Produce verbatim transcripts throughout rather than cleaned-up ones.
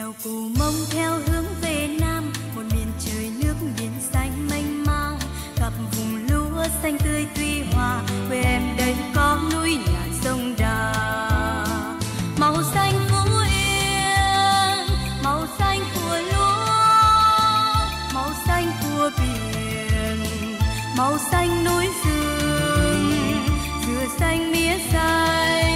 đèo Cù Mông theo hướng về Nam, một miền trời nước biển xanh mênh mang, gặp vùng lúa xanh tươi tuy hòa. Quê em đây có núi nhà sông Đà, màu xanh Phú Yên, màu xanh của lúa, màu xanh của biển, màu xanh núi rừng, dừa xanh mía xanh.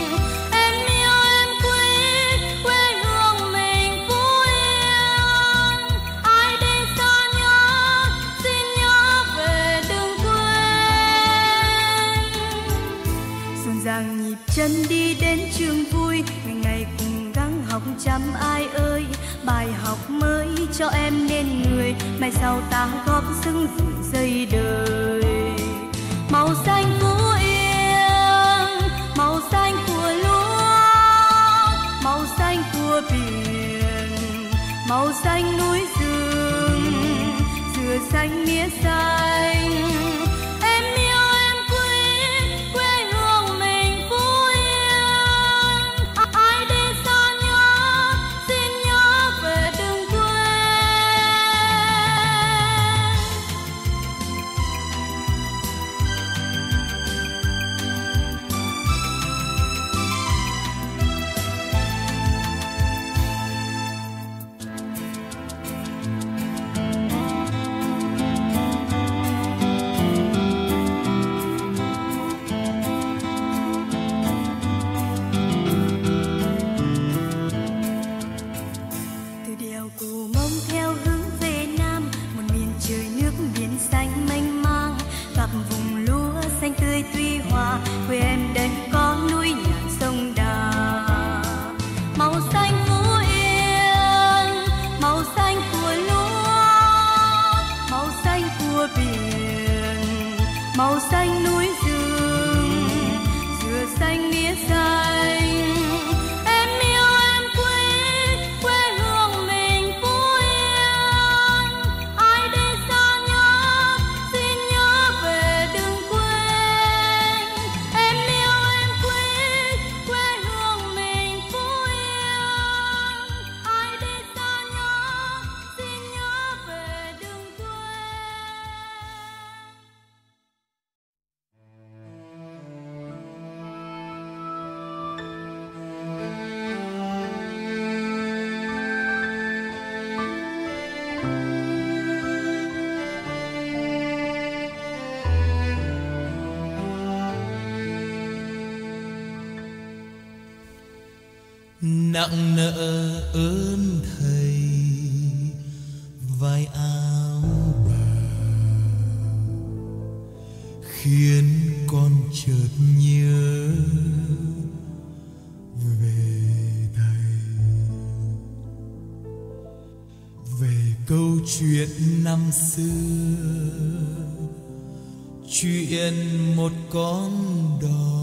Giang nhịp chân đi đến trường vui, ngày ngày cùng gắng học chăm ai ơi. Bài học mới cho em nên người, mai sau ta góp sức dựng xây đời. Màu xanh Phú Yên, màu xanh của lúa, màu xanh của biển, màu xanh núi rừng, dừa xanh mía xanh. Tuy hòa, quê em đây có núi nhà sông Đà, màu xanh Phú Yên, màu xanh của lúa, màu xanh của biển, màu xanh núi rừng, dừa xanh mía xanh. Nặng nợ ơn thầy vai áo bà, khiến con chợt nhớ về thầy, về câu chuyện năm xưa, chuyện một con đò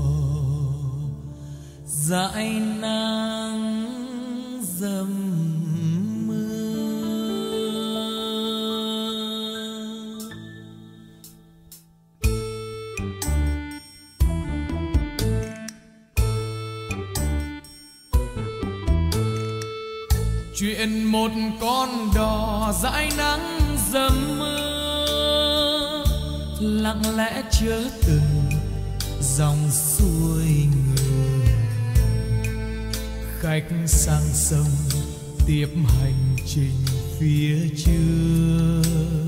dãi nắng dầm mưa. Chuyện một con đò dãi nắng dầm mưa, lặng lẽ chớ từng dòng xuôi ngược, khách sang sông tiếp hành trình phía trước.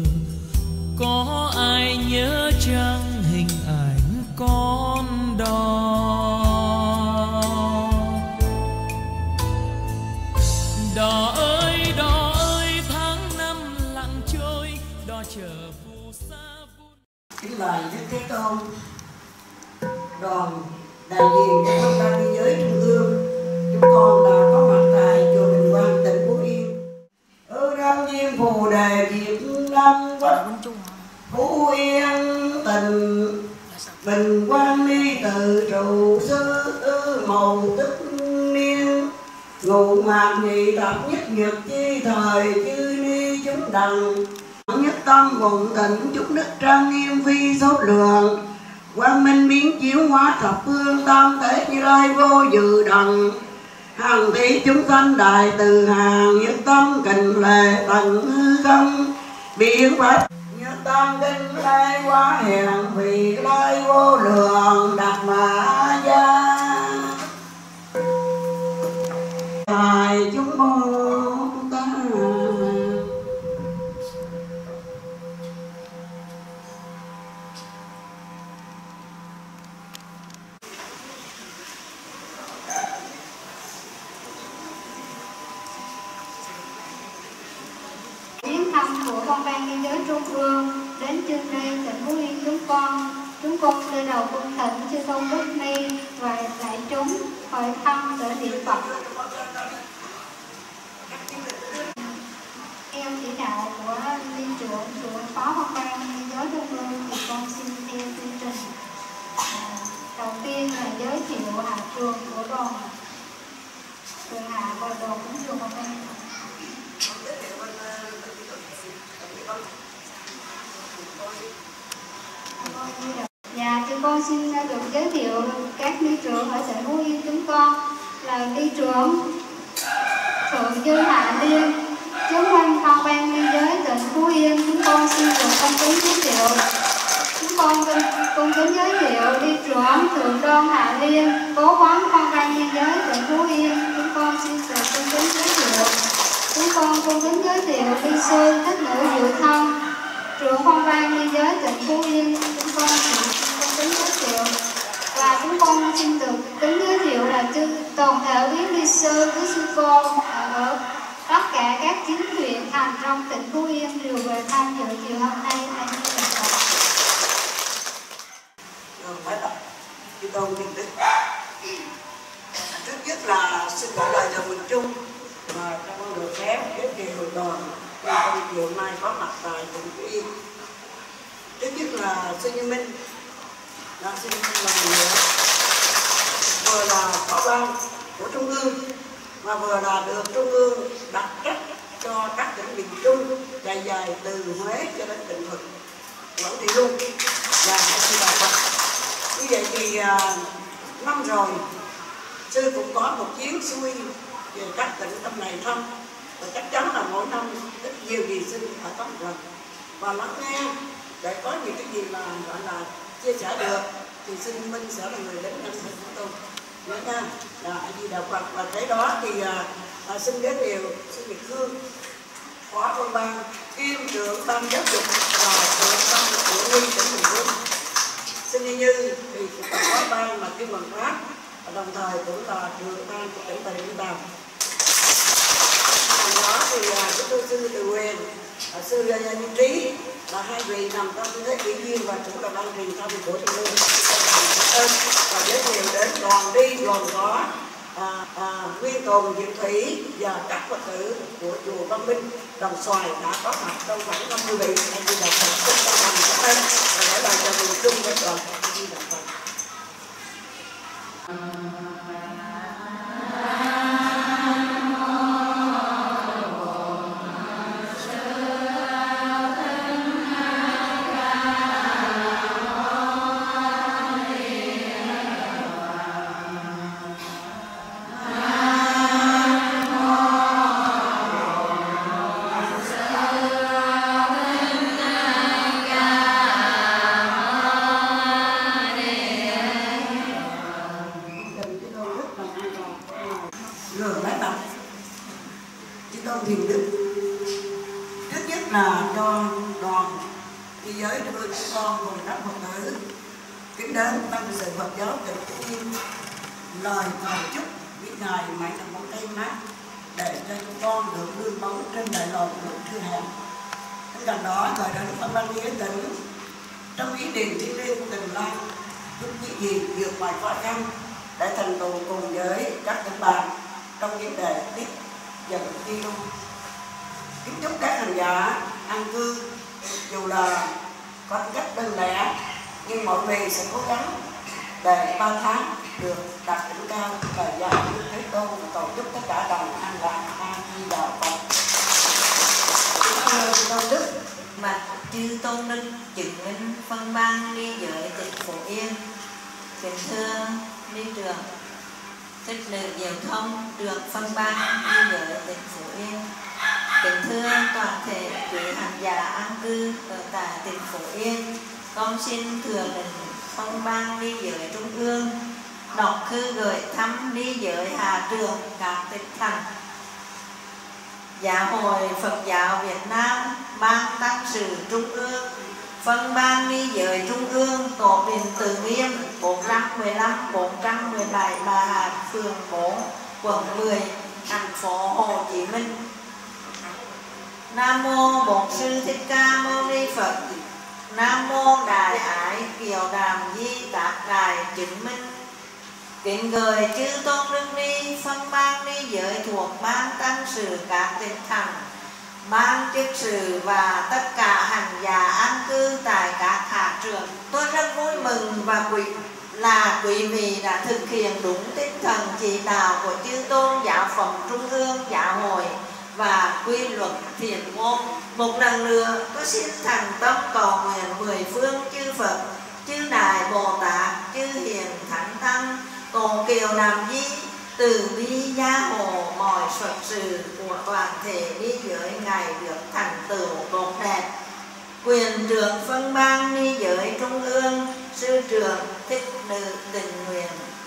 Có ai nhớ chăng hình ảnh con đò? Đò ơi đò ơi, tháng năm lặng trôi, đò chở phù sa vun. Kính mời Đức Thế Tôn, đoàn đại diện cho Phật giáo biên giới Trung ương, chúng con đã có mặt tại chùa Bình Quang, tỉnh Phú Yên. Ở Nam Viên Phù Đề Việt Nam Quốc Phú Yên tình Bình Quang đi từ trụ xứ màu tức niên, ngụ mạc nhị tập nhất nhật chi thời chư ni chúng đặng nhất tâm vùng tỉnh chúc đức trang nghiêm phi số lượng, quang minh biến chiếu hóa thập phương tam tế như lai vô dự đặng hằng thi chúng sanh đại từ hàng nhất tâm kinh lệ tận không biến pháp nhất tâm kinh lệ quá hèn vì lai vô lượng đạt ma gia hài chúng con ta. Viếng thăm của Phong ban Biên giới Trung ương đến chương trình tỉnh Phú Yên chúng con, chúng con từ đầu cung thỉnh chư tôn đức ni và đại chúng hỏi thăm để niệm Phật. Theo chỉ đạo của liên trưởng của Phó Phong ban Biên giới Trung ương thì con xin theo chương trình. À, đầu tiên là giới thiệu hạ trường của đoàn trường hạ và đoàn cũng trường Phong ban. Dạ, chúng con xin được giới thiệu các ni trưởng ở tỉnh Phú Yên chúng con là ni trưởng Thượng Dư Hạ Liên, Chánh văn Phong ban Biên giới tỉnh Phú Yên. Chúng con xin được công kính giới thiệu. Chúng con công kính giới thiệu ni trưởng Thượng Đoan Hạ Liên, Cố vấn Phong ban Biên giới tỉnh Phú Yên. Chúng con xin được công kính giới thiệu. Chúng con công kính giới thiệu ni sư Thích Nữ Diệu Thân, trưởng Phong ban Biên giới tỉnh Phú Yên. Chúng con xin công kính giới thiệu. Và chúng con xin được kính giới thiệu là chư toàn thể quý ni sư, quý sư cô ở tất cả các chính huyện thành trong tỉnh Phú Yên đều về tham dự chiều hôm nay. Thầy xin được đọc. Rồi phải đọc chư tôn tiên đức. Trước nhất là xin gửi lời chào mừng chung và cảm ơn được phép giới thiệu đoàn trong công chiều nay có mặt tại tỉnh Phú Yên. Trước nhất là sư Như Minh đã xin lần nữa vừa là phó ban của Trung ương mà vừa là được Trung ương đặt trách cho các tỉnh miền Trung dài dài từ Huế cho đến Bình Thuận, Quảng Trị luôn và Hải Dương Đà Phật. Như vậy thì à, năm rồi sư cũng có một chuyến xuôi về các tỉnh trong này thăm và chắc chắn là mỗi năm rất nhiều gì sư phải có một lần và lắng nghe để có những cái gì mà gọi là chia sẻ được thì sư Minh sẽ là người đến nhận sự của tôi nhớ nha. Là A Di Đà Phật. Và thế đó thì à, à, xin giới thiệu sư Việt Hương, phó ban ban kiêm trưởng ban giáo dục và trưởng ban của Nguyên tỉnh Bình Dương. Sư Như Như thì cũng là phó ban mà kiêm bằng pháp và đồng thời cũng là trưởng ban của tỉnh Bà Rịa Vũng Tàu. Đó thì à, chúng tôi sư Từ Huyền, à, sư Nhân Trí là hai vị nằm trong tư thế ủy viên và chủ tịch ban truyền thông của Trung ương. Và giới thiệu đến đoàn đi gồm có à, à, Nguyên Tồn Diệu Thủy và các Phật tử của chùa Văn Minh Đồng Xoài đã có mặt trong khoảng năm mươi vị. A Di Đà Phật. Xin cảm ơn các anh và để lại cho mình chung với đoàn. A Di Đà Phật. Lời cầu chúc biết Ngài mãi là bóng cây mát để cho chúng con được nương bóng trên đại lộ được thư hẹn. Bên cạnh đó, thời đến Phong ban Biên giới tỉnh trong ý định thiêng liêng tình lang giúp những gì vượt ngoài khó khăn để thành tựu cùng với các tỉnh bạn trong vấn đề tiếp dẫn đi luôn. Kính chúc các hành giả an cư dù là có cách đơn lẻ nhưng mọi người sẽ cố gắng để ba tháng được đạt đỉnh cao và giải quyết Thế Tôn và cầu chúc tất cả đồng an lạc. A Di Đà Phật. Kính thưa chư tôn đức, bạch chư tôn đức chứng minh phân ban biên giới tỉnh Phú Yên. Kính thưa ni trưởng, thích nữ diệu thông, trưởng phân ban di giới tỉnh Phú Yên. Kính thưa toàn thể quý hành giả an cư ở tại tỉnh Phú Yên, con xin thừa lệnh phân ban đi giới trung ương đọc thư gửi thăm đi giới Hà Trường các tỉnh thành. Giáo hội Phật giáo Việt Nam, ban tăng sự trung ương, phân ban đi giới trung ương, tổ đình Từ Nghiêm bốn trăm mười lăm, bốn trăm mười bảy Bà Hà, phường bốn, quận mười, thành phố Hồ Chí Minh. Nam mô Bổn Sư Thích Ca Mâu Ni Phật. Nam mô Đại Ái Kiều Đàm Di Tát Đài chứng minh. Kính gửi chư tôn đức ni phân ban ni giới thuộc ban tăng sự các tỉnh thành, ban chức sự và tất cả hành giả an cư tại các hạ trường. Tôi rất vui mừng và quý là quý vị đã thực hiện đúng tinh thần chỉ đạo của chư tôn giáo phẩm trung ương, giáo hội và quy luật thiền môn. Một lần nữa tôi xin thành tâm cầu nguyện mười phương chư Phật, chư Đại Bồ Tát, chư Hiền Thánh Tăng tổ kiều làm di từ bi gia hộ mọi Phật sự của toàn thể đi giới ngày được thành tựu tốt đẹp. Quyền trưởng phân ban ni giới trung ương sư trưởng Thích Nữ Tình Nguyện.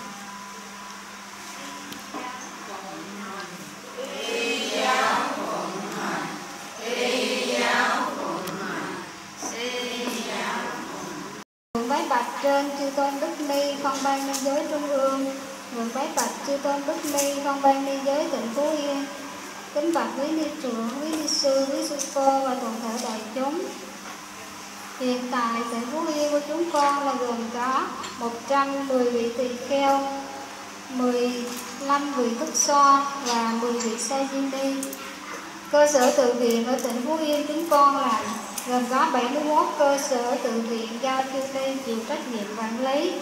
Nguyện bái bạch trên chư tôn đức ni phân ban ni giới trung ương, nguyện bái bạch chư tôn đức ni phân ban ni giới tỉnh Phú Yên, kính bạch quý ni trưởng, quý ni sư, quý sư cô và toàn thể đại chúng. Hiện tại tỉnh Phú Yên của chúng con là gồm có một trăm mười vị tỳ kheo, mười lăm vị thức xoa và mười vị sa di ni. Cơ sở tự viện ở tỉnh Phú Yên chúng con là gồm có bảy mươi mốt cơ sở tự viện do chư ni chịu trách nhiệm quản lý.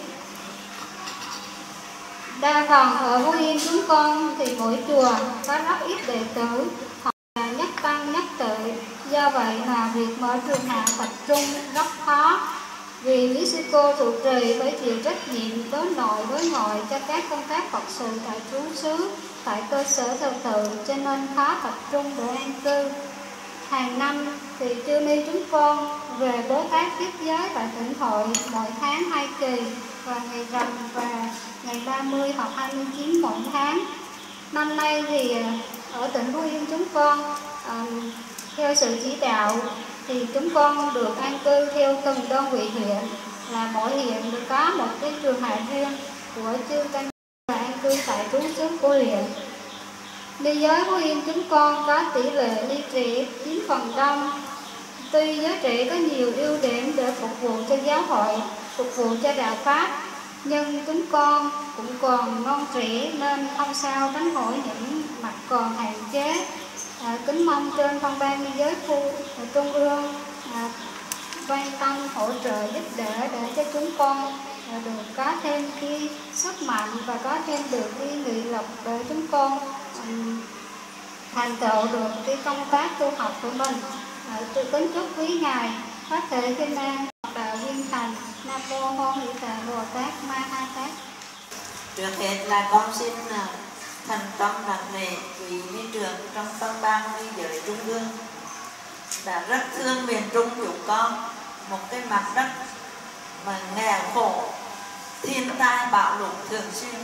Đa phần ở Phú Yên chúng con thì mỗi chùa có rất ít đệ tử, hoặc là nhất tăng nhất tự. Do vậy mà việc mở trường hạ tập trung rất khó, vì quý sư cô trụ trì phải chịu trách nhiệm đối nội đối ngoại cho các công tác Phật sự tại trú xứ, tại cơ sở thờ tự, cho nên khó tập trung để an cư. Hàng năm thì chư ni chúng con về bố thác tiếp giới tại tỉnh hội mỗi tháng hai kỳ, và ngày rằm và ngày ba mươi hoặc hai mươi chín mỗi tháng. Năm nay thì ở tỉnh Phú Yên chúng con um, theo sự chỉ đạo thì chúng con được an cư theo từng đơn vị huyện, là mỗi huyện được có một cái trường hạ riêng của chư tăng và an cư tại trú xứ của huyện. Ni giới Phú Yên chúng con có tỷ lệ ly trẻ chiếm phần đông. Tuy giới trẻ có nhiều ưu điểm để phục vụ cho giáo hội, phục vụ cho đạo pháp, nhưng chúng con cũng còn non trẻ nên không sao tránh khỏi những mặt còn hạn chế. À, kính mong trên phân ban ni giới khu trung ương à, quan tâm hỗ trợ giúp đỡ để cho chúng con à, được có thêm cái sức mạnh và có thêm được cái nghị lực để chúng con um, thành tựu được cái công tác tu học của mình. À, tôi kính chúc quý ngài phát thể kinh an đạo viên thành. Nam mô Hôn Hỷ Tạng Bồ Tát Ma Ha Tát. Trước hết là con xin thành tâm nặng nề quý ni trưởng trong phân ban ni giới trung ương đã rất thương miền Trung chúng con, một cái mặt đất mà nghèo khổ, thiên tai bạo lụt thường xuyên,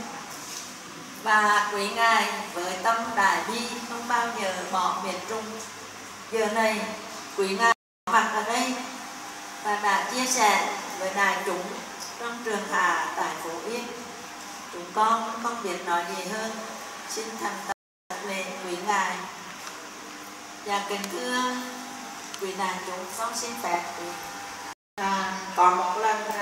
và quý ngài với tâm đại bi không bao giờ bỏ miền Trung. Giờ này quý ngài mặt ở đây và đã chia sẻ với đại chúng trong trường hạ tại Phú Yên. Chúng con không biết nói gì hơn, xin thành tâm lễ quý ngài. Và kính thưa quý đại chúng, con xin phép à, có một lần à,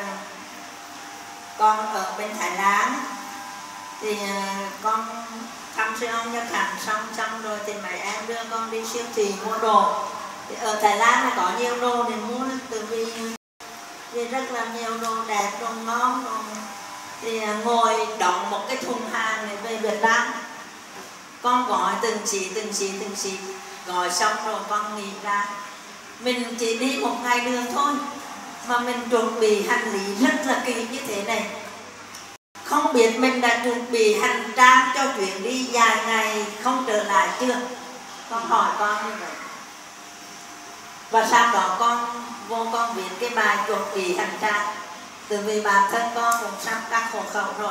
con ở bên Thái Lan thì à, con thăm sư ông Nhật Hạnh xong xong rồi thì mấy em đưa con đi siêu thị mua đồ. Thì ở Thái Lan là có nhiều đồ để mua, từ vì, vì rất là nhiều đồ đẹp, đồ ngon, đồ. Thì ngồi đóng một cái thùng hàng này về Việt Nam, con gọi từng xí từng xí từng xí, gọi xong rồi con nghĩ ra mình chỉ đi một ngày đường thôi mà mình chuẩn bị hành lý rất là kỹ như thế này. Không biết mình đã chuẩn bị hành trang cho chuyện đi dài ngày không trở lại chưa? Con hỏi con như vậy. Và sau đó con vô con viết cái bài chuẩn bị hành trang. Từ vì bản thân con cũng sắp các hộ khẩu rồi.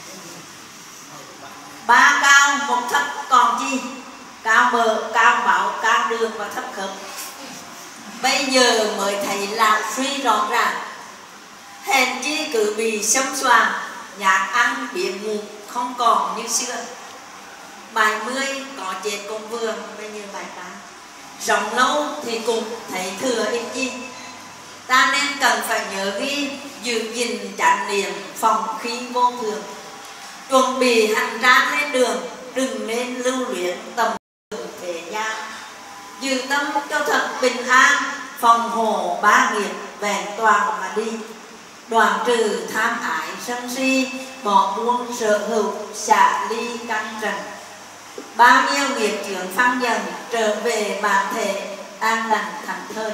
Ba cao một thấp còn chi? Cao bờ, cao máu, cao đường và thấp khớp. Bây giờ mới thấy là suy rõ ràng. Hèn chi cứ bị xông xoàng, nhạc ăn biến ngủ không còn như xưa. Bài mươi có chết cũng vừa, bây giờ bài tám. Sống lâu thì cũng thấy thừa ít chi. Ta nên cần phải nhớ ghi, giữ gìn chánh niệm phòng khí vô thường. Chuẩn bị hành trang lên đường, đừng nên lưu luyện tầm thường thế gian. Giữ tâm cho thật bình an, phòng hộ ba nghiệp vẹn toàn mà đi. Đoạn trừ tham ái sân si, bỏ buông sở hữu, xả ly căn trần. Bao nhiêu nghiệp chướng phăng dần, trở về bản thể an lành thảnh thơi.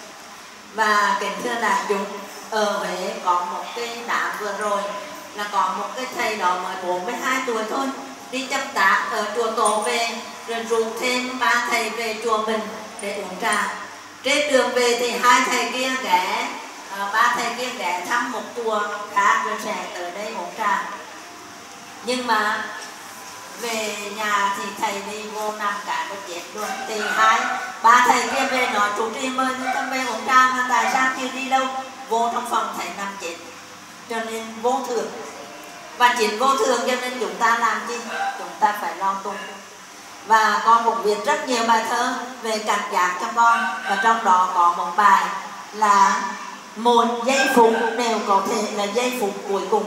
Và kính thưa đại chúng, ở Huế có một cái đám vừa rồi là có một cái thầy đó mới bốn mươi hai tuổi thôi, đi chấp tác ở chùa Tổ về, rồi rủ thêm ba thầy về chùa mình để uống trà. Trên đường về thì hai thầy kia ghé, ba thầy kia ghé thăm một chùa khác rồi sẽ ở đây uống trà. Nhưng mà về nhà thì thầy đi vô nằm cả một chết luôn. Thì hai ba thầy kia về nói chủ trì mời chúng ta về uống trà, mà tại sao chưa đi đâu? Vô trong phòng thầy nằm chết. Cho nên vô thường. Và chính vô thường cho nên chúng ta làm gì? Chúng ta phải lo tu. Và con cũng viết rất nhiều bài thơ về cảnh giác cho con. Và trong đó có một bài là một giây phút đều có thể là giây phút cuối cùng.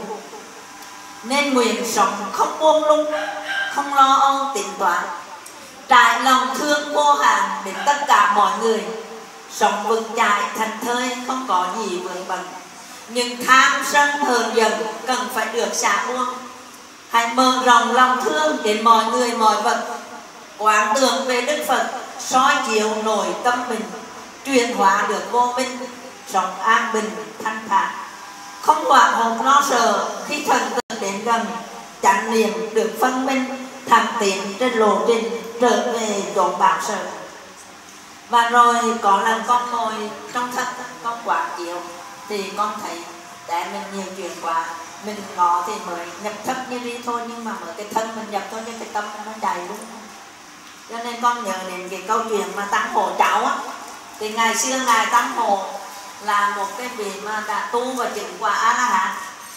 Nên nguyện sống không buông lung, không lo âu tính toán, trải lòng thương vô hạn đến tất cả mọi người. Sống vững chãi thành thơi, không có gì vướng bận. Nhưng tham sân hờn giận cần phải được xả buông. Hãy mở rộng lòng thương đến mọi người mọi vật. Quán tưởng về Đức Phật, soi chiếu nổi tâm mình, truyền hóa được vô minh, sống an bình thanh thản. Không hoảng hốt lo sợ khi thần tử đến gần, chánh niệm được phân minh, thẳng tiến trên lộ trình trở về chốn bảo sở. Và rồi có lần con ngồi trong thất, con quán chiếu thì con thấy để mình nhiều chuyện quá, mình ngó thì mới nhập thất như đi thôi, nhưng mà mới cái thân mình nhập thôi, nhưng cái tâm nó đầy luôn. Cho nên con nhớ đến cái câu chuyện mà Tăng Hộ cháu á. Thì ngày xưa ngài Tăng Hộ là một cái vị mà đã tu và chứng quả A La Hán.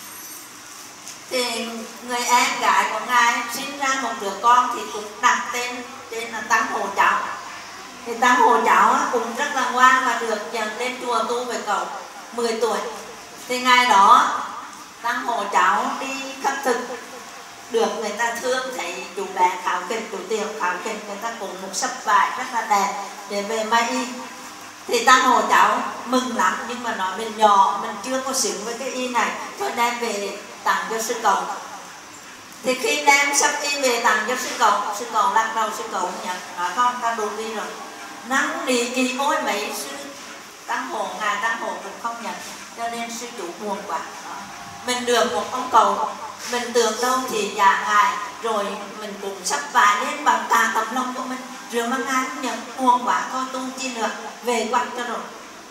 Thì người em gái của ngài sinh ra một đứa con thì cũng đặt tên tên là Tăng Hộ cháu. Thì Tăng Hộ cháu cũng rất là ngoan và được dẫn lên chùa tu với cậu mười tuổi. Thì ngày đó Tăng Hộ cháu đi khất thực, được người ta thương, thấy chú bé khảo kịch, chú tiểu khảo kịch, người ta cũng một sắp vải rất là đẹp để về may y. Thì Tăng Hộ cháu mừng lắm, nhưng mà nói mình nhỏ, mình chưa có xứng với cái y này, thôi đem về tặng cho sư cậu. Thì khi đem sắp y về tặng cho sư cậu, sư cậu lắc đầu, sư cậu nhận, nói con ta đột đi rồi. Nắng đi kỳ ôi mấy sư Tăng Hộ, ngài Tăng Hộ cũng không nhận, cho nên sư chủ buồn quá. Mình được một ông cậu, mình tưởng đâu thì dạ ngài, rồi mình cũng sắp vải lên bằng cả tấm lòng của mình, rồi mà ngài cũng nhận, buồn quá thôi tu chi nữa, về quanh cho rồi.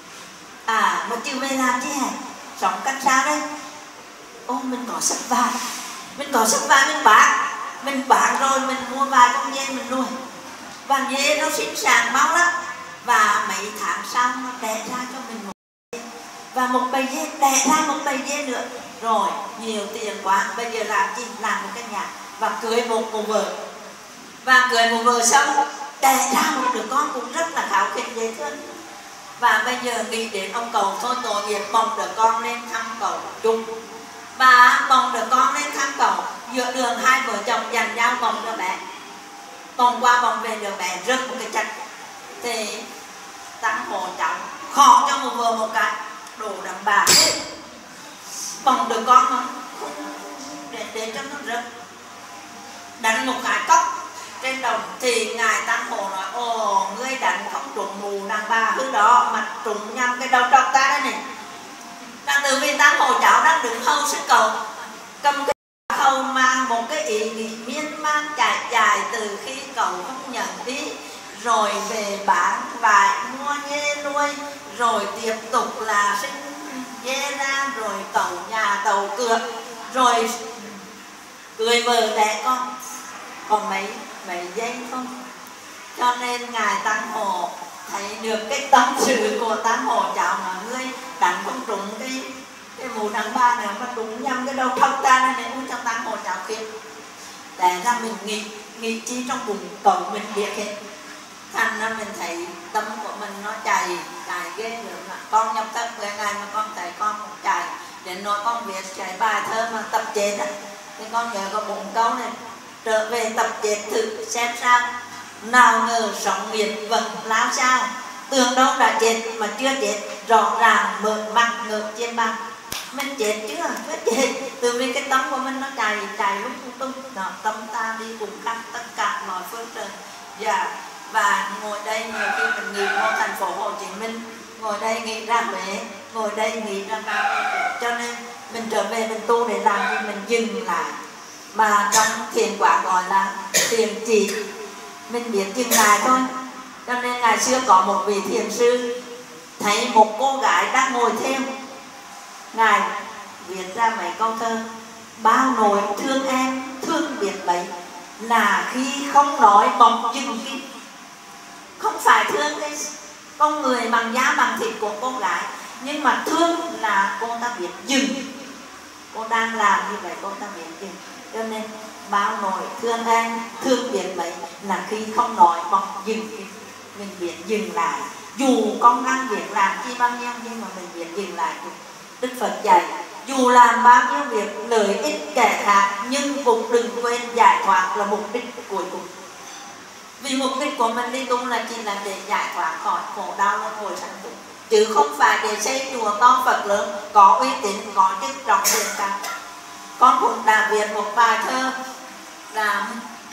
À mà chưa về làm chứ hả? Sống cách xa đây. Ô mình có sắp vải, mình có sắp vải mình bán, mình bán rồi mình mua vài con dê mình nuôi. Và dê nó sinh sản máu lắm. Và mấy tháng sau nó đẻ ra cho mình một dê. Và một bầy dê, đẻ ra một bầy dê nữa. Rồi nhiều tiền quá, bây giờ làm gì? Làm một cái nhà và cưới một cô vợ. Và cưới một vợ xong đẻ ra một đứa con cũng rất là khảo khỉnh dễ thương. Và bây giờ nghĩ đến ông cậu thôi tội nghiệp, bồng đứa con lên thăm cậu chung. Và bồng đứa con lên thăm cậu, giữa đường hai vợ chồng giành nhau bồng đứa bé. Bồng qua bồng về đứa bé rớt một cái chân. Thì Tăng Hộ cháu khó cho một vợ một cái đồ đàn bà bồng đứa con mà để, để cho nó rớt, đánh một cái cốc trên đầu. Thì ngài Tăng Hộ nói ồ ngươi đánh không trúng mù đàn bà hư đó, mà trúng nhằm cái đầu trọc ta đây này. Đang từ vì Tăng Hộ cháu đang đứng hâu sức cầu cầm cái một cái ý nghĩ miên man chạy dài từ khi cậu không nhận đi, rồi về bán vải mua dê nuôi, rồi tiếp tục là sinh dê ra, rồi cậu nhà tàu cược, rồi cười vợ đẻ con, còn mấy mấy giây không. Cho nên ngài Tăng Hộ thấy được cái tâm sự của Tăng Hộ chào mọi người đánh không trúng cái cái mũ đằng ba này mà trúng nhầm cái đầu thọc ta nên uống trong Tăng Hộ chào khiếp. Để ra mình nghĩ nghĩ chi trong bụng cậu mình biết hết. Thành ra mình thấy tâm của mình nó chạy chạy ghê lắm. Là con nhập thất với ngài mà con thấy con cũng chạy. Đến nói con viết chạy bài thơ mà tập chết á, thì con nhớ có bốn câu này: trở về tập chết thử xem sao, nào ngờ sống miệt vẫn lao sao, tưởng đâu đã chết mà chưa chết, rõ ràng mở mặt ngợp trên băng. Mình chết chưa? Chưa chết. Từ vì cái tâm của mình nó chạy chạy lúc tung tung, nó tâm ta đi cùng khắp tất cả mọi phương trời. Dạ. Và ngồi đây nhiều khi mình nghĩ vô thành phố Hồ Chí Minh, ngồi đây nghĩ ra Huế, ngồi đây nghĩ ra Cao. Cho nên mình trở về mình tu để làm gì? Mình dừng lại. Mà trong thiền quả gọi là thiền chỉ, mình biết dừng lại thôi. Cho nên ngày xưa có một vị thiền sư thấy một cô gái đang ngồi thêm, ngài viết ra mấy câu thơ: bao nỗi thương em thương biệt bấy, là khi không nói bỗng dừng kim. Không phải thương cái con người bằng da bằng thịt của cô gái, nhưng mà thương là cô ta biết dừng. Cô đang làm như vậy cô ta biết dừng. Cho nên bao nỗi thương em thương biệt bấy, là khi không nói bỗng dừng kim. Mình biết dừng lại. Dù con đang việc làm chi bao nhiêu, nhưng mà mình biết dừng lại. Đức Phật dạy dù làm bao nhiêu việc lợi ích kẻ khác, nhưng cũng đừng quên giải thoát là mục đích cuối cùng. Vì mục đích của mình đi tu là chỉ là để giải thoát khỏi khổ đau luân hồi sanh tử, chứ không phải để xây chùa to Phật lớn, có uy tín, có chức trọng tiền cao. Con cũng đã viết một bài thơ là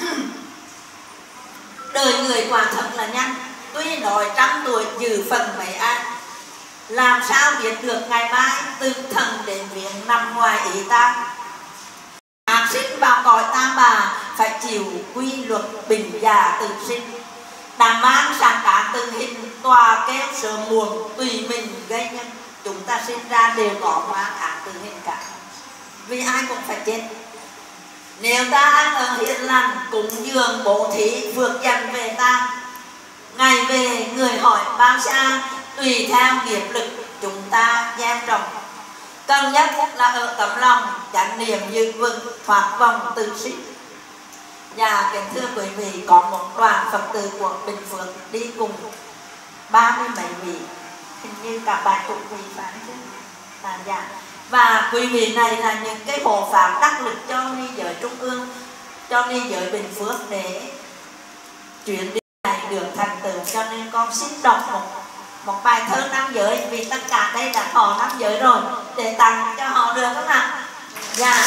đời người quả thật là nhanh, tuy nói trăm tuổi giữ phần mấy ai, làm sao biết được ngày mai, từ thần đến viện nằm ngoài ý ta. Ác sinh vào cõi tam bà, phải chịu quy luật bình già tự sinh. Đã mang sang cả từng hình, tòa kéo sớm muộn tùy mình gây nhân. Chúng ta sinh ra đều có mang ác từng hình cả, vì ai cũng phải chết. Nếu ta ăn ở hiền lành, cúng dường bố thí vượt dần về ta, ngày về người hỏi bao xa, tùy theo nghiệp lực chúng ta gieo trồng. Cần nhất là ở tấm lòng chánh niệm giữ vững, thoát vòng tự sinh. Và kính thưa quý vị, có một đoàn Phật tử của Bình Phước đi cùng ba mươi mấy vị, hình như cả bảy chục vị phải chứ. À, dạ. Và quý vị này là những cái hộ pháp đắc lực cho ni giới Trung ương, cho ni giới Bình Phước để chuyển đi này được thành tựu. Cho nên con xin đọc một một bài thơ nam giới, vì tất cả đây đã có nam giới rồi, để tặng cho họ được không ạ? Dạ.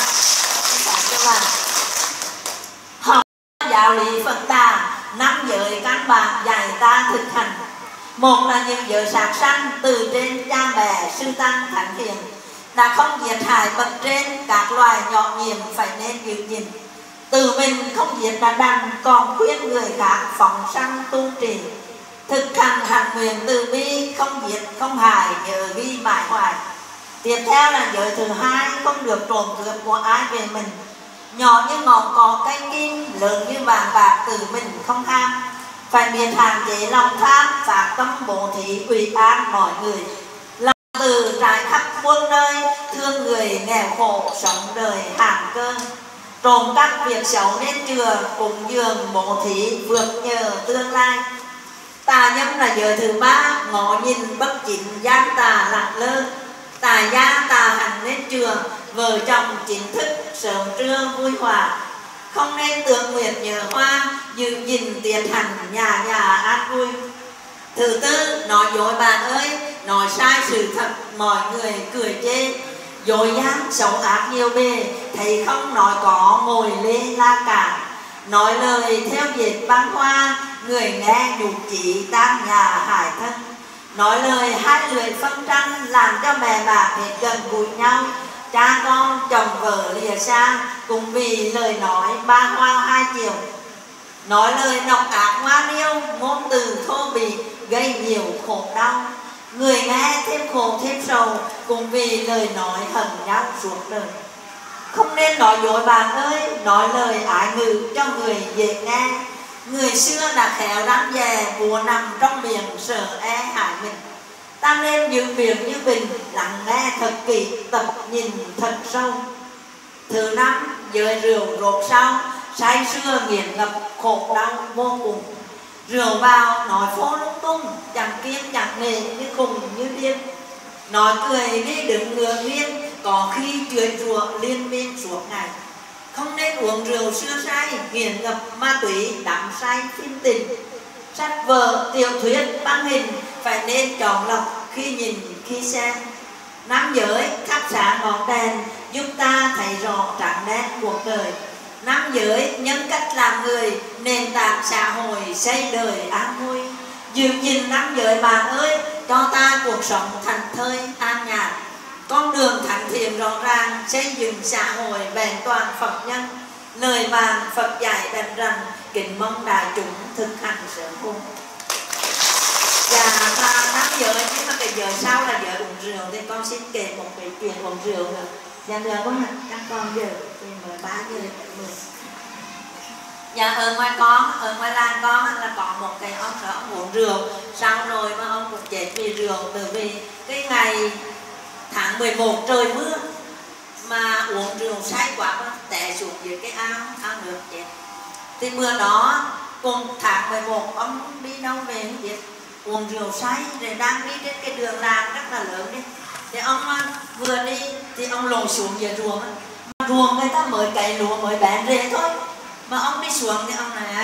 Học giáo lý Phật Đà, năm giới căn bản dạy ta thực hành. Một là những giới sát sanh từ trên cha mẹ sư tăng thánh hiền, đã không diệt hại bậc trên, các loài nhỏ nhiệm phải nên giữ gìn. Từ mình không diệt đã đành, còn khuyên người khác phóng sanh tu trì. Thực hành hành nguyện từ bi, không giết không hại, nhớ ghi mãi hoài. Tiếp theo là giới thứ hai, không được trộm cướp của ai về mình. Nhỏ như ngọn cỏ cây kim, lớn như vàng bạc, từ mình không ham. Phải biết hạn chế lòng tham, phát tâm bố thí ủy an mọi người. Lòng từ trải khắp muôn nơi, thương người nghèo khổ, sống đời hàm cơ. Trộm các việc xấu nên chừa, cúng dường bố thí vượt nhờ tương lai. Tà nhâm là giới thứ ba, ngó nhìn bất chính, gian tà lặng lơ. Tà gia tà hành nên chừa, vợ chồng chính thức, sớm trưa vui hòa. Không nên tưởng nguyện nhờ hoa, giữ gìn tiền hành, nhà nhà an vui. Thứ tư, nói dối bạn ơi, nói sai sự thật, mọi người cười chê. Dối gian xấu ác nhiều bề, thấy không nói có, ngồi lê la cả. Nói lời theo dệt băng hoa, người nghe nhục chỉ tan nhà hải thân. Nói lời hai lưỡi phân tranh, làm cho mẹ bà hết gần gũi nhau. cha con chồng vợ lìa xa, cũng vì lời nói ba hoa hai chiều. Nói lời độc ác ngoan yêu, ngôn từ thô bỉ gây nhiều khổ đau. Người nghe thêm khổ thêm sầu, cũng vì lời nói hận nhau suốt đời. Không nên nói dối bạn ơi, nói lời ái ngữ cho người dễ nghe. Người xưa đã khéo rắn dè, bùa nằm trong miệng sợ e hại mình. Ta nên giữ miệng như bình, lắng nghe thật kỹ, tập nhìn thật sâu. Thứ năm, giới rượu rột sau, say sưa nghiền ngập khổ đau vô cùng. Rượu vào nói phô lung tung, chẳng kiên chẳng nề, như cùng như điên. Nói cười đi đứng ngược nghiêng, có khi chửi rủa liên miên suốt ngày. Không nên uống rượu xưa say, nghiền ngập ma túy, đắm say phim tình. Sách vở, tiểu thuyết, băng hình phải nên chọn lọc khi nhìn, khi xem. Nam giới thắp sáng ngọn đèn, giúp ta thấy rõ trắng đen cuộc đời. Nam giới nhân cách làm người, nền tảng xã hội xây đời an vui. Giữ gìn nam giới bạn ơi, cho ta cuộc sống thành thơi an nhàn. Con đường thánh thiện rõ ràng, xây dựng xã hội vẹn toàn Phật nhân. Lời bàn Phật dạy đành rằng, kính mong đại chúng thực hành sớm cùng. Và nam giới, nhưng mà cái giới sau là giới uống rượu, thì con xin kể một cái chuyện uống rượu nữa. Dạ được không ạ? Các con giờ thì mười ba giờ mười. Dạ ở ngoài con, ở ngoài làng con là có một cái ông đó ông uống rượu, sau rồi mà ông cũng chết vì rượu, bởi vì cái ngày tháng mười một trời mưa mà uống rượu say quá té xuống dưới cái ao, ao nước chết. Thì bữa đó cùng tháng mười một ông đi đâu về không biết, uống rượu say rồi đang đi trên cái đường làng rất là lớn đi. Thì ông vừa đi thì ông lội xuống dưới ruộng, ruộng người ta mới cày lúa mới bén rễ thôi, mà ông đi xuống thì ông này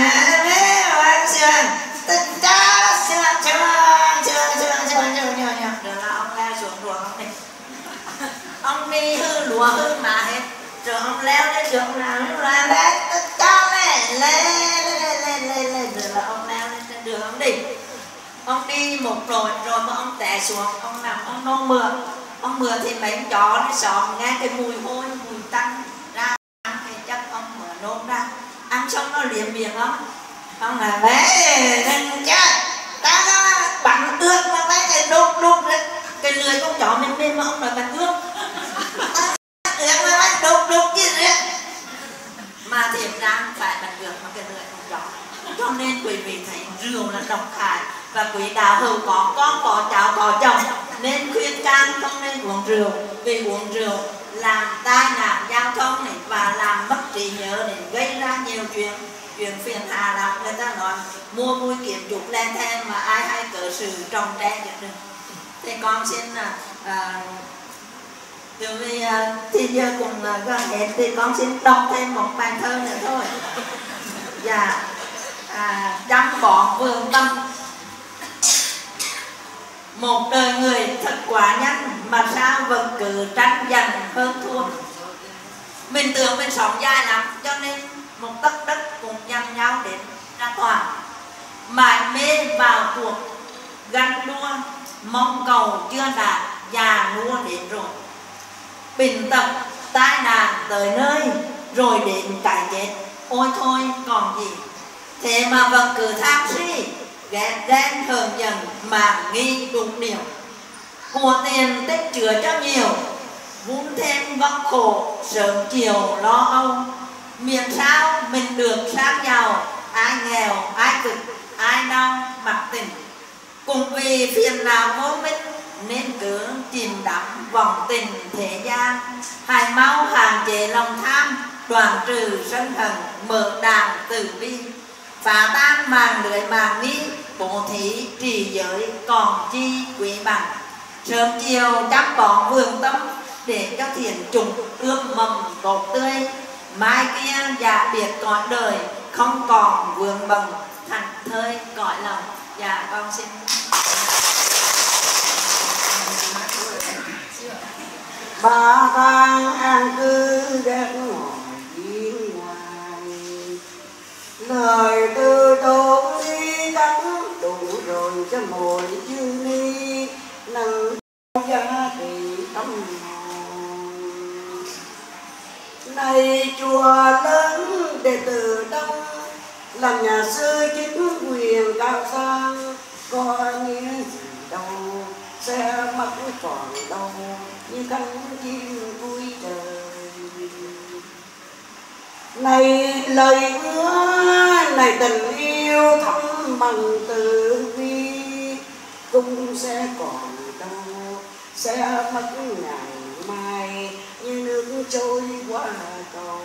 rồi là ông leo xuống ruộng ông này, ông đi hư lúa hư mà hết, rồi ông leo lên ruộng là là lên tất cả lên lên lên lên lên rồi là ông leo lên trên đường ông đi. Ông đi một rồi rồi mà ông té xuống, ông nằm ông nôn mửa, ông mửa thì mấy con chó nó xòm nghe cái mùi hôi mùi tanh ra, ăn cái chất ông mửa nôn ra, ăn xong nó liếm miệng lắm. Ông là bé đừng chết, ta bắn ướt mà mấy cái đốt đốt cái lưỡi con chó mình bên mà ông nói bắn ướt, ướt mà mấy đốt đốt kia riết, mà thiệt ra phải bắn ướt mà cái lưỡi con chó. Cho nên quý vị thấy rượu là độc hại, và quý đạo hữu có con có cháu có chồng nên khuyên can không nên uống rượu, vì uống rượu làm tai nạn giao thông này và làm mất trí nhớ này, gây ra nhiều chuyện chuyện phiền hà lắm. Người ta nói mua vui kiếm chục lên thêm mà ai hay cỡ sự trồng tre được. Thì con xin là à, từ vì à, thì giờ cùng à, gần hết thì con xin đọc thêm một bài thơ nữa thôi. Dạ. À, chăm bón vườn tâm. Một đời người thật quá nhanh, mà sao vẫn cứ tranh giành hơn thua. Mình tưởng mình sống dài lắm, cho nên một tấc đất cùng giành nhau đến ra tòa. Mãi mê vào cuộc ganh đua, mong cầu chưa đạt, già nua đến rồi. Bình tập tai nạn tới nơi, rồi đến cái chết. Ôi thôi còn gì. Thế mà vẫn cứ tham si, ghét ghen hờn giận, mà nghi đụng điểm. Của tiền tích chứa cho nhiều, vun thêm góc khổ, sớm chiều lo âu. Miệng sao mình được sang giàu, ai nghèo, ai cực, ai đau mặc tình. Cùng vì phiền não vô minh, nên cứ chìm đắm vòng tình thế gian. Hãy mau hạn chế lòng tham, đoạn trừ sân hận, mở đàn từ bi. Phá tan màn lưới màn nghi, bố thí trì giới còn chi quý bằng. Sớm chiều chăm bón vườn tâm, để cho thiện trùng ươm mầm tốt tươi. Mai kia dạ biệt cõi đời, không còn vướng bận thành thơi cõi lòng. Dạ con xin. Ba vang an cư đẹp ngồi yên ngoài, lời từ tốn đi đắng đủ rồi cho mồi dư ly, nâng giá trị tâm hồn. Này chùa lớn đệ tử đông, làm nhà sư chính quyền cao sang, có nghĩa gì đâu sẽ mất còn đâu như cánh chim vui trời. Này lời hứa, này tình yêu thắm bằng từ bi, cũng sẽ còn đâu sẽ mất ngày mai như nước trôi qua cầu.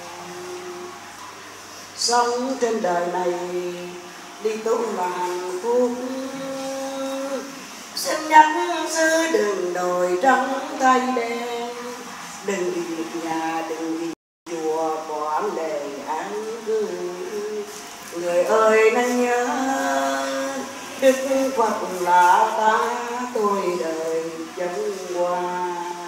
Sống trên đời này đi tu là hạnh phúc, xin nhắc sư đừng đòi trắng tay đen, đừng vì việc nhà, đừng vì chùa bỏ lệ án cư. Người ơi nên nhớ Đức Phật là ta, tôi đời chân qua.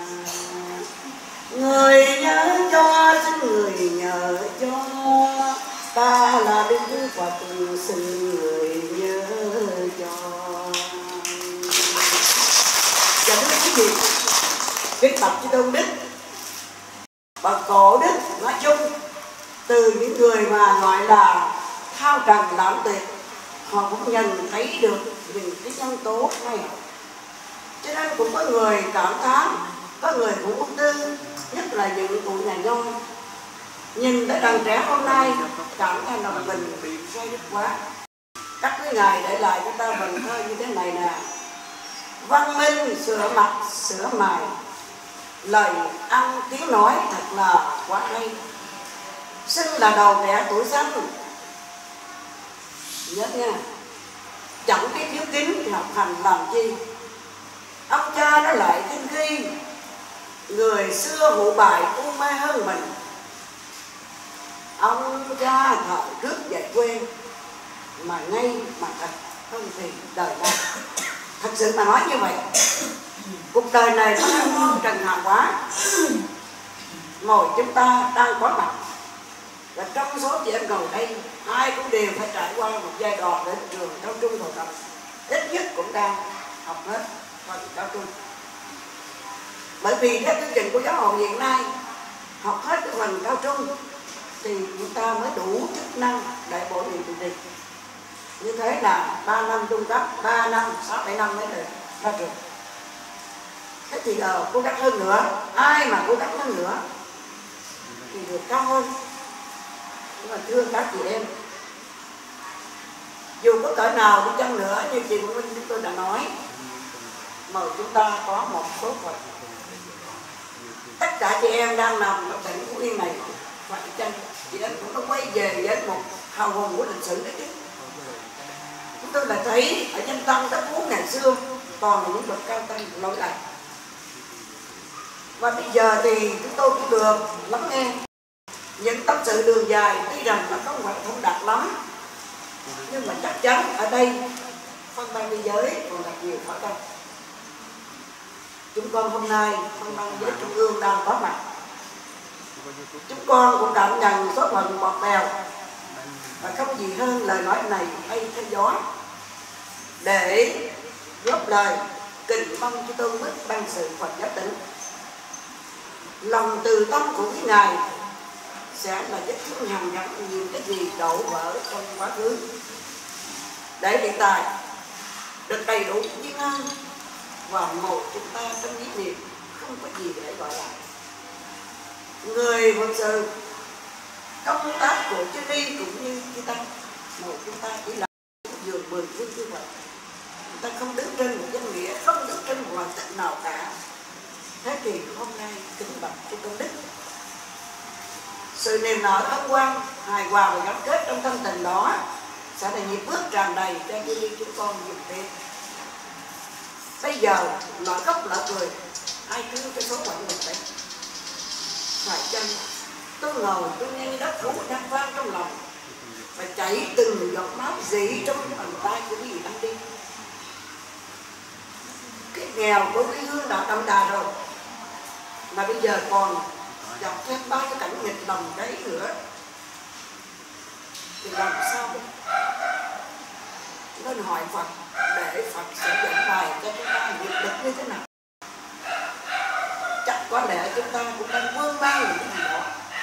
Người nhớ cho, xin người nhờ cho, ta là Đức Phật xin người nhớ cho. Và thưa quý vị, kính bạch Chư Tôn Đức và Cổ Đức nói chung, từ những người mà gọi là thao trần lãng tuyệt, họ cũng nhận thấy được những cái nhân tố này. Cho nên cũng có người cảm thán, có người cũng ung tư, nhất là những cụ nhà nho nhìn tới đàn trẻ hôm nay cảm thấy lòng mình bị say đứt quá. Các quý ngài để lại cho ta vần thơ như thế này nè: văn minh sửa mặt sửa mày, lời ăn tiếng nói thật là quá hay. Sinh là đầu trẻ tuổi xanh, nhớ nha, chẳng biết hiếu kính thì học hành làm chi. Ông cha nó lại kinh khi, người xưa hụ bài u mê hơn mình. Ông cha thợ trước dạy quê, mà ngay mà thật không thì đời này. Thật sự mà nói như vậy, cuộc đời này nó đang ngon trần hàng quá. Ngồi chúng ta đang có mặt, và trong số chị em ngồi đây, ai cũng đều phải trải qua một giai đoạn đến trường cao trung phổ thông, ít nhất cũng đang học hết phần cao trung. Bởi vì theo chương trình của giáo hội hiện nay, học hết cái phần cao trung thì chúng ta mới đủ chức năng đại bổ nhiệm trụ trì. Như thế là ba năm trung cấp, ba năm, sáu bảy năm mới được ra trường. Thế thì uh, cố gắng hơn nữa, ai mà cố gắng hơn nữa thì được cao hơn. Nhưng mà thưa các chị em, dù có cỡ nào đi chăng nữa, như chị Minh chúng tôi đã nói, mời chúng ta có một số phận. Tất cả chị em đang nằm ở tỉnh Phú Yên này, phải chăng chị em cũng đã quay về với một hào hùng của lịch sử đấy chứ. Chúng tôi là thấy ở Nhân Tâm đất Phú ngày xưa còn là những bậc cao tăng lỗi lạc. Và bây giờ thì chúng tôi cũng được lắng nghe những tâm sự đường dài, tuy rằng nó không phải thông đạt lắm, nhưng mà chắc chắn ở đây phân ban biên giới còn gặp nhiều khó khăn. Chúng con hôm nay phân ban biên giới trung ương đang có mặt, chúng con cũng cảm nhận số phận bọt bèo, và không gì hơn lời nói này hay theo gió để góp lời kính mong cho Tôn Đức ban sự Phật giáo tỉnh. Lòng từ tâm của quý ngài sẽ là vết thương hằn gắn nhiều cái gì đổ vỡ trong quá khứ, để hiện tại được đầy đủ viên an và một chúng ta trong ý niệm không có gì để gọi lại. Người phật sự công tác của chư ni cũng như chúng ta, một chúng ta chỉ là giường mười phương như vậy. Chúng ta không đứng trên một danh nghĩa, không đứng trên một hoàn tích nào cả. Thế thì hôm nay kính bạch cho Tôn Đức, sự niềm nở ân quan, hài hòa và gắn kết trong thân tình đó sẽ là nhịp bước tràn đầy cho chư ni chúng con dùng tiếp. Bây giờ lỡ khóc lỡ cười, ai cứ cái số phận mình đấy. Phải chăng tôi ngồi tôi nghe đất rú đang vang trong lòng, và chảy từng giọt máu dĩ trong bàn tay của quý vị đang đi. Cái nghèo của quý hương đã đậm đà rồi, mà bây giờ còn dọc thêm bao cái cảnh nghịch lòng đấy nữa, thì làm sao đây? Nên hỏi Phật để Phật sẽ dẫn bài cho chúng ta vượt được như thế nào. Chắc có lẽ chúng ta cũng đang vương mang những cái gì đó,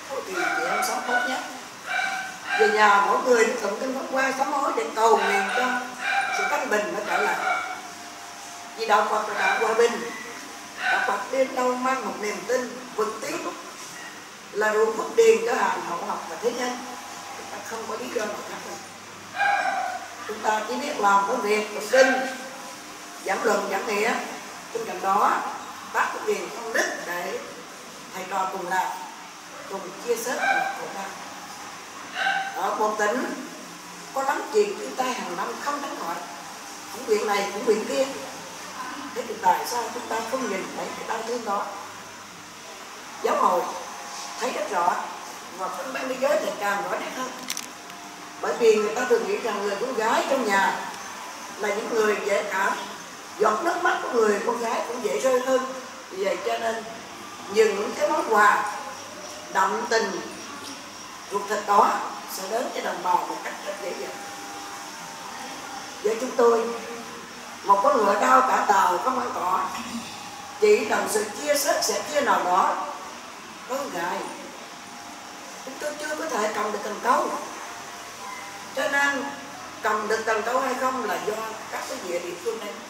thì chị em sống tốt nhất. Về nhà mỗi người tụng kinh Pháp Hoa sám hối để cầu nguyện cho sự thanh bình nó trở lại. Vì đạo Phật là đạo hòa bình, đạo Phật đến đâu mang một niềm tin vững tiếp là ruộng phúc điền cho hàng hậu học và thế nhân. Chúng ta không có lý do nào khác đâu. Chúng ta chỉ biết làm cái việc tụng kinh, giảng luận, giảng nghĩa, bên cạnh đó bác có điền công đức để thầy trò cùng làm, cùng chia sẻ khổ đau. Ở một tỉnh có lắm chuyện thiên tai hàng năm không tránh khỏi, cũng chuyện này cũng chuyện kia. Thế thì tại sao chúng ta không nhìn thấy cái đau thương đó? Giáo hội thấy rất rõ và phân ban biên giới thì càng rõ nét hơn. Bởi vì người ta thường nghĩ rằng người con gái trong nhà là những người dễ cảm, giọt nước mắt của người con gái cũng dễ rơi hơn. Vì vậy cho nên những cái món quà đậm tình ruột thịt đó sẽ đến cho đồng bào một cách rất dễ dàng. Với chúng tôi, một con ngựa đau cả tàu không ăn cỏ, chỉ cần sự chia sẻ sẻ chia nào đó có ngại. Chúng tôi chưa có thể cầm được cần câu, cho nên cầm được cần câu hay không là do các cái địa địa phương này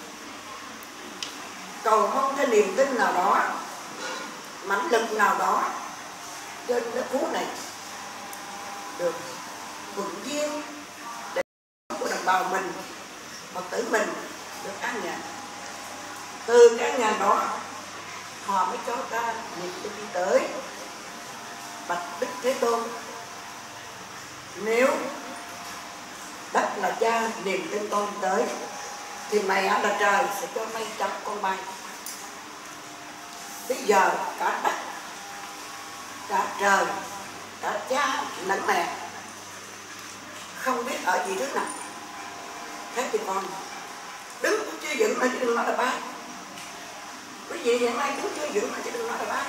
cầu mong cái niềm tin nào đó, mãnh lực nào đó trên đất phú này được thuận duyên để của đồng bào mình, Phật tử mình được an nhàn. Từ cái an nhàn đó họ mới cho ta niềm tin đi tới bạch Đức Thế Tôn. Nếu đất là cha, niềm tin con tới thì mày là trời sẽ cho mây chấm con bay. Bây giờ cả đất, cả trời, cả cha lẫn mẹ không biết ở gì trước nào. Thế thì con đứng cũng chưa vững mà chứ đừng nói là ba. Quý vị hiện nay đứng chưa vững mà chứ đừng nói là ba.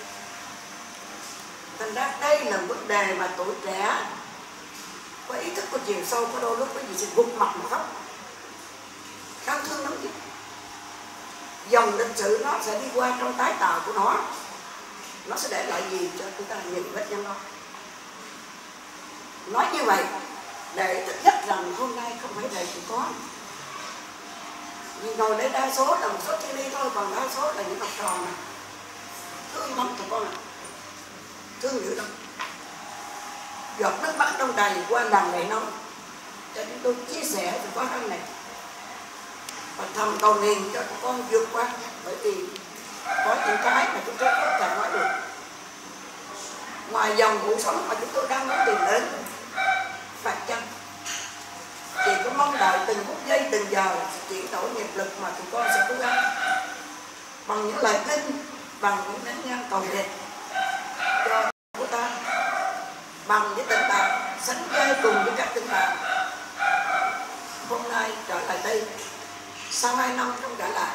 Thành ra đây là vấn đề mà tuổi trẻ có ý thức, có chiều sâu, có đôi lúc quý vị sẽ gục mặt mà khóc. Đáng thương lắm chứ. Dòng lịch sử nó sẽ đi qua trong tái tạo của nó, nó sẽ để lại gì cho chúng ta nhìn vết nhân đó. Nói như vậy để thực chất rằng hôm nay không phải thầy chỉ có, vì ngồi đây đa số là một số thiên đi thôi, còn đa số là những học trò này thương lắm tụi con ạ, thương dữ lắm. Giọt nước mắt trong đầy qua làng này nóng cho chúng tôi chia sẻ về khó khăn này và thầm cầu nguyện cho tụi con vượt qua, bởi vì có những cái mà chúng tôi không thể nói được. Ngoài dòng cuộc sống mà chúng tôi đang muốn tìm đến phải chăng chỉ có mong đợi từng phút giây từng giờ chuyển đổi nghiệp lực mà tụi con sẽ cố gắng bằng những lời kinh, bằng những nén nhang cầu nguyện cho của ta, bằng những tình bạn sánh vai cùng với các tình bạn. Hôm nay trở lại đây sau hai năm không trở lại.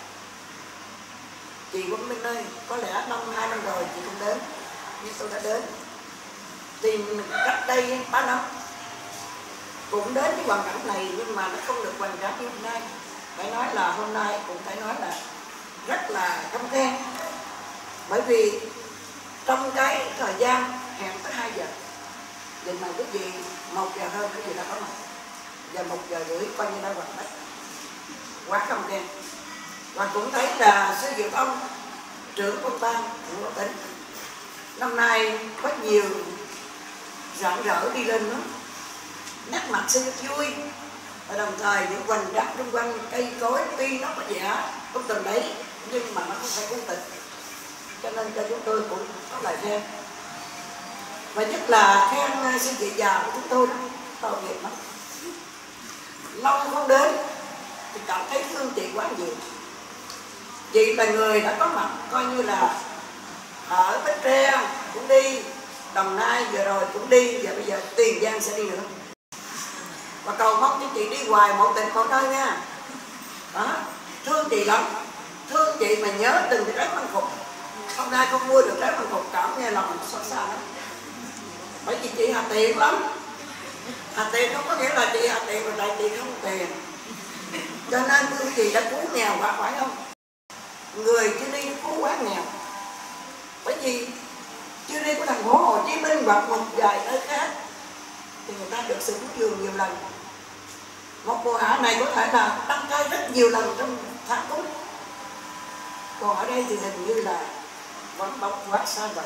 Chị Quang Minh ơi, có lẽ năm hai năm rồi chị không đến, nhưng tôi đã đến. Thì cách đây ba năm cũng đến cái hoàn cảnh này, nhưng mà nó không được hoàn cảnh như hôm nay. Phải nói là hôm nay cũng phải nói là rất là khâm khen, bởi vì trong cái thời gian hẹn tới hai giờ, giờ này cái gì một giờ hơn cái gì đã có mặt, giờ một giờ rưỡi coi như đã hoàn tất, quá khâm khen. Và cũng thấy là sư Diệu Ông trưởng công ban của tỉnh năm nay có nhiều rạng rỡ đi lên đó, nét mặt sư vui, và đồng thời những hoành tráng xung quanh cây cối tuy nó có vẻ không tình đấy nhưng mà nó không phải vô tình, cho nên cho chúng tôi cũng có lời khen. Và nhất là khen sư chị già của chúng tôi đó, tội nghiệp lắm, lâu không đến thì cảm thấy thương chị quá nhiều. Chị là người đã có mặt coi như là ở Bến Tre cũng đi, Đồng Nai vừa rồi cũng đi, và bây giờ Tiền Giang sẽ đi nữa. Và cầu mong cho chị đi hoài một tỉnh một nơi nha. Đó, thương chị lắm, thương chị mà nhớ từng cái trái măng phục. Hôm nay không mua được trái măng phục cảm nghe lòng xót xa lắm. Bởi vì chị hà tiền lắm. Hà tiền không có nghĩa là chị hà tiền mà tại chị không tiền. Cho nên thương chị đã cứu nghèo quá, phải không? Người chưa đi cứu quá nghèo. Bởi vì chưa chưa đi của thành phố Hồ Chí Minh hoặc một vài nơi khác thì người ta được sự cúng dường nhiều lần. Một bộ hạ này có thể là đăng cai rất nhiều lần trong tháng cúng. Còn ở đây thì hình như là vẫn bóng quá xa vời.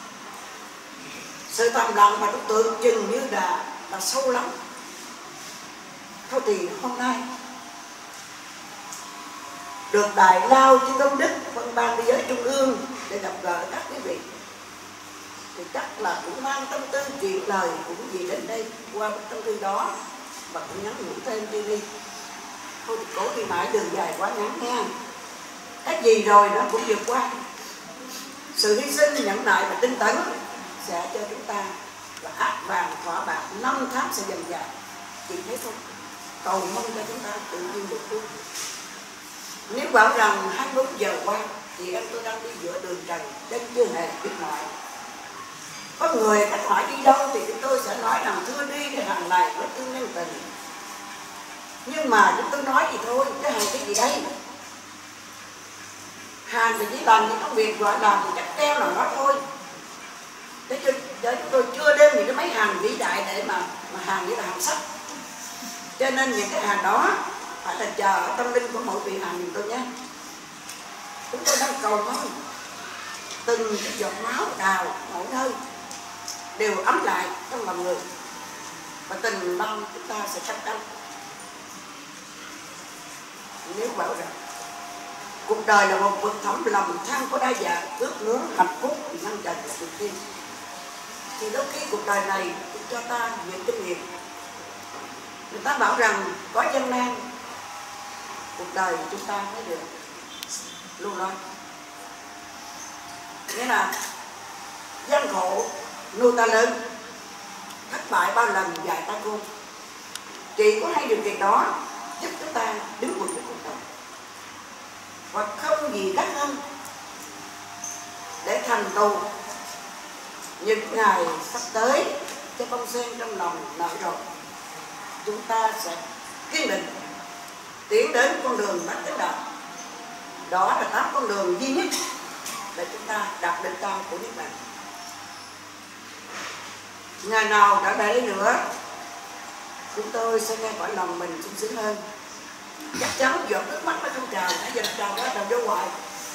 Sự thầm lặng mà tôi tưởng chừng như là là sâu lắm. Thôi thì hôm nay được Đại Lao Chư Tôn Đức phân ban đi giới trung ương để gặp gỡ các quý vị, thì chắc là cũng mang tâm tư chuyện lời cũng gì đến đây qua cái tâm tư đó và cũng nhắn nhủ thêm đi đi. Thôi thì cố đi mãi đường dài quá ngắn nha. Cái gì rồi nó cũng vượt qua. Sự hy sinh, nhẫn nại và tinh tấn sẽ cho chúng ta là ác vàng thỏa bạc, năm tháng sẽ dần dần. Chỉ thế thôi. Cầu mong cho chúng ta tự nhiên được phước. Nếu bảo rằng hai mươi bốn giờ qua thì em tôi đang đi giữa đường trần, đến chưa hề biết nói. Có người khách hỏi đi đâu thì chúng tôi sẽ nói rằng thưa đi để hàng này với thương nhân tình. Nhưng mà chúng tôi nói gì thôi, cái hàng cái gì đây? Hàng thì chỉ làm những công việc gọi là chắc treo nào đó thôi. Thế cho, cho chúng tôi chưa đem những cái mấy hàng vĩ đại để mà, mà hàng như là hàng sách. Cho nên những cái hàng đó phải là chờ ở tâm linh của mỗi vị hàng mình tôi nhé. Chúng tôi đang cầu mong từng cái giọt máu đào mỗi nơi đều ấm lại trong lòng người, và tình mong chúng ta sẽ chắc chắn. Nếu bảo rằng cuộc đời là một vực thẳm lòng tham có đa dạng, ước muốn hạnh phúc thì ngăn chặn được việc tiên, thì đôi khi cuộc đời này cũng cho ta những kinh nghiệm. Người ta bảo rằng có gian nan cuộc đời chúng ta mới được lưu loa. Nghĩa là gian khổ nuôi ta lớn, thất bại bao lần dạy ta khôn. Chỉ có hai điều kiện đó giúp chúng ta đứng vững với cuộc đời, và không gì đắt hơn để thành tựu những ngày sắp tới cho bông sen trong lòng nở rộ. Chúng ta sẽ kiên định tiến đến con đường bát chánh đạo. Đó là tám con đường duy nhất để chúng ta đạt đỉnh cao của Niết Bàn. Ngày nào trở lại đây nữa, chúng tôi sẽ nghe cõi lòng mình sung sướng hơn. Chắc chắn giọt nước mắt nó không trào, nãy giờ trào đó trào vô hoài.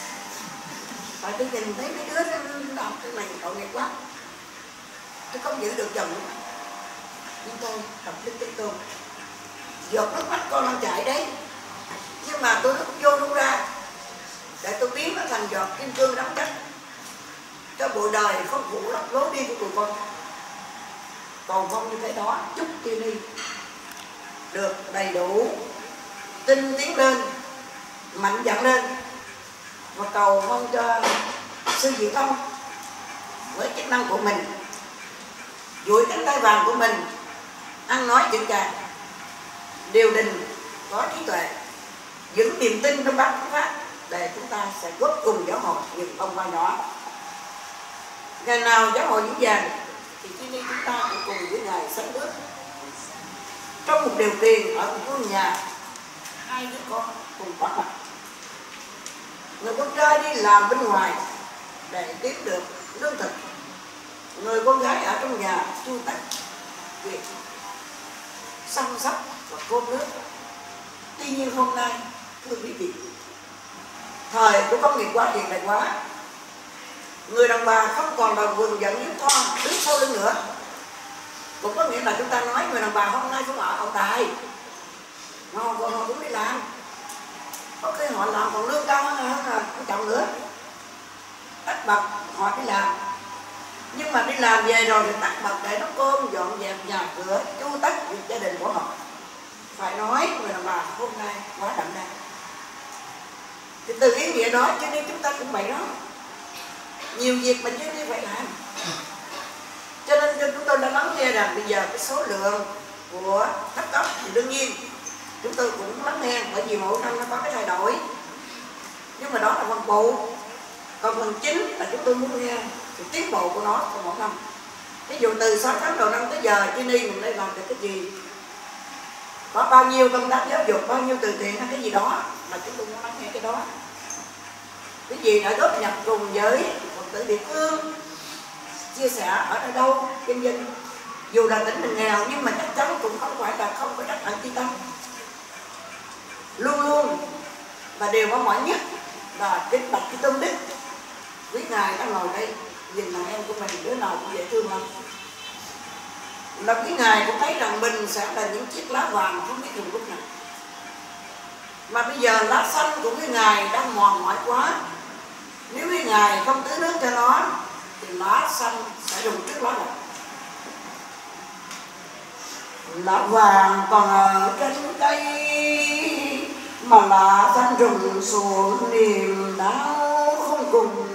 Tại tôi nhìn thấy mấy đứa nó đọc cái này tội nghiệp quá, tôi không giữ được dòng. Nhưng tôi học Đức Thế Tôn, giọt nước mắt con đang chảy đấy, nhưng mà tôi nó vô nó ra để tôi biến nó thành giọt kim cương đóng chắc cho bộ đời không phụ lấp lối đi của tụi con. Cầu mong như thế đó, chúc tiên đi được đầy đủ, tinh tiến lên, mạnh dạn lên, và cầu mong cho sư Diệu Thông với chức năng của mình, duỗi cánh tay vàng của mình, ăn nói chững chạc, điều đình, có trí tuệ, vững niềm tin trong bát pháp, để chúng ta sẽ góp cùng giáo hội những ông qua nhỏ. Ngày nào giáo hội vững vàng thì khi đi chúng ta cũng cùng với ngài sánh bước trong một điều kiện ở một ngôi nhà, hai đứa con cùng có mặt. Người con trai đi làm bên ngoài để kiếm được lương thực, người con gái ở trong nhà chu tất việc săn sóc và cơm nước. Tuy nhiên hôm nay, thưa quý vị, thời của công nghiệp quá hiện đại quá, người đàn bà không còn là vườn dẫn những con đứng sau lưng nữa. Cũng có nghĩa là chúng ta nói người đàn bà hôm nay không ở ông Tài, mà họ, họ cũng đi làm. Có khi họ làm còn lương cao hơn là ông chồng nữa. Tất bật họ đi làm, nhưng mà đi làm về rồi thì tất bật để nấu cơm, dọn dẹp nhà cửa, chu tất việc gia đình của họ. Phải nói người đàn bà hôm nay quá đậm đà. Thì từ ý nghĩa đó cho nên chúng ta cũng vậy đó, nhiều việc mà chưa đi phải làm. Cho nên chúng tôi đã lắng nghe rằng bây giờ cái số lượng của thấp cấp thì đương nhiên chúng tôi cũng lắng nghe, bởi vì mỗi năm nó có cái thay đổi. Nhưng mà đó là phần phụ. Còn phần chính là chúng tôi muốn nghe sự tiến bộ của nó trong mỗi năm. Ví dụ từ sáu tháng đầu năm tới giờ Chi Ni mình đây làm được cái gì, có bao nhiêu công tác giáo dục, bao nhiêu từ thiện hay cái gì đó mà chúng tôi muốn lắng nghe cái đó. Cái gì đã góp nhập cùng với Phật tử địa phương chia sẻ ở đây đâu kinh doanh, dù là tỉnh mình nghèo nhưng mà chắc chắn cũng không phải là không có trách hận chi tâm, luôn luôn và điều mong mỏi nhất là kính bạch cái tôn đức. Quý ngài đang ngồi đây nhìn thằng em của mình đứa nào cũng dễ thương lắm, là quý ngài cũng thấy rằng mình sẽ là những chiếc lá vàng không biết dùng lúc nào, mà bây giờ lá xanh của quý ngài đang mòn mỏi quá, nếu quý ngài không tưới nước cho nó thì lá xanh sẽ dùng trước lá vàng. Lá vàng còn ở trên cây mà lá xanh rụng xuống niềm đau không cùng.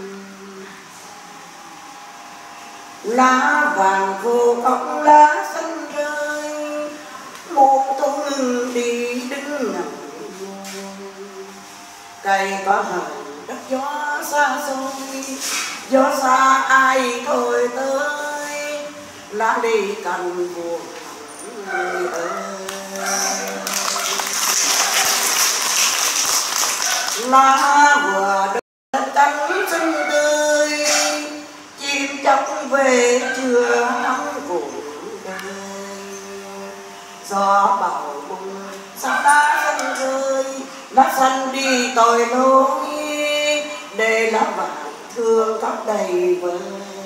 Lá vàng khô cọc lá xanh rơi, một tô ngừng đi đứng nằm cây có hờn đất gió xa xôi, gió xa ai thôi tới, lá đi cành buồn người ơi. Lá vừa đất cánh xinh tươi, chim chóc về chưa nắng cùng đời, gió bão bùng sao lá xanh rơi, lá xanh đi tội lỗi để lá vàng thương khóc đầy vơi.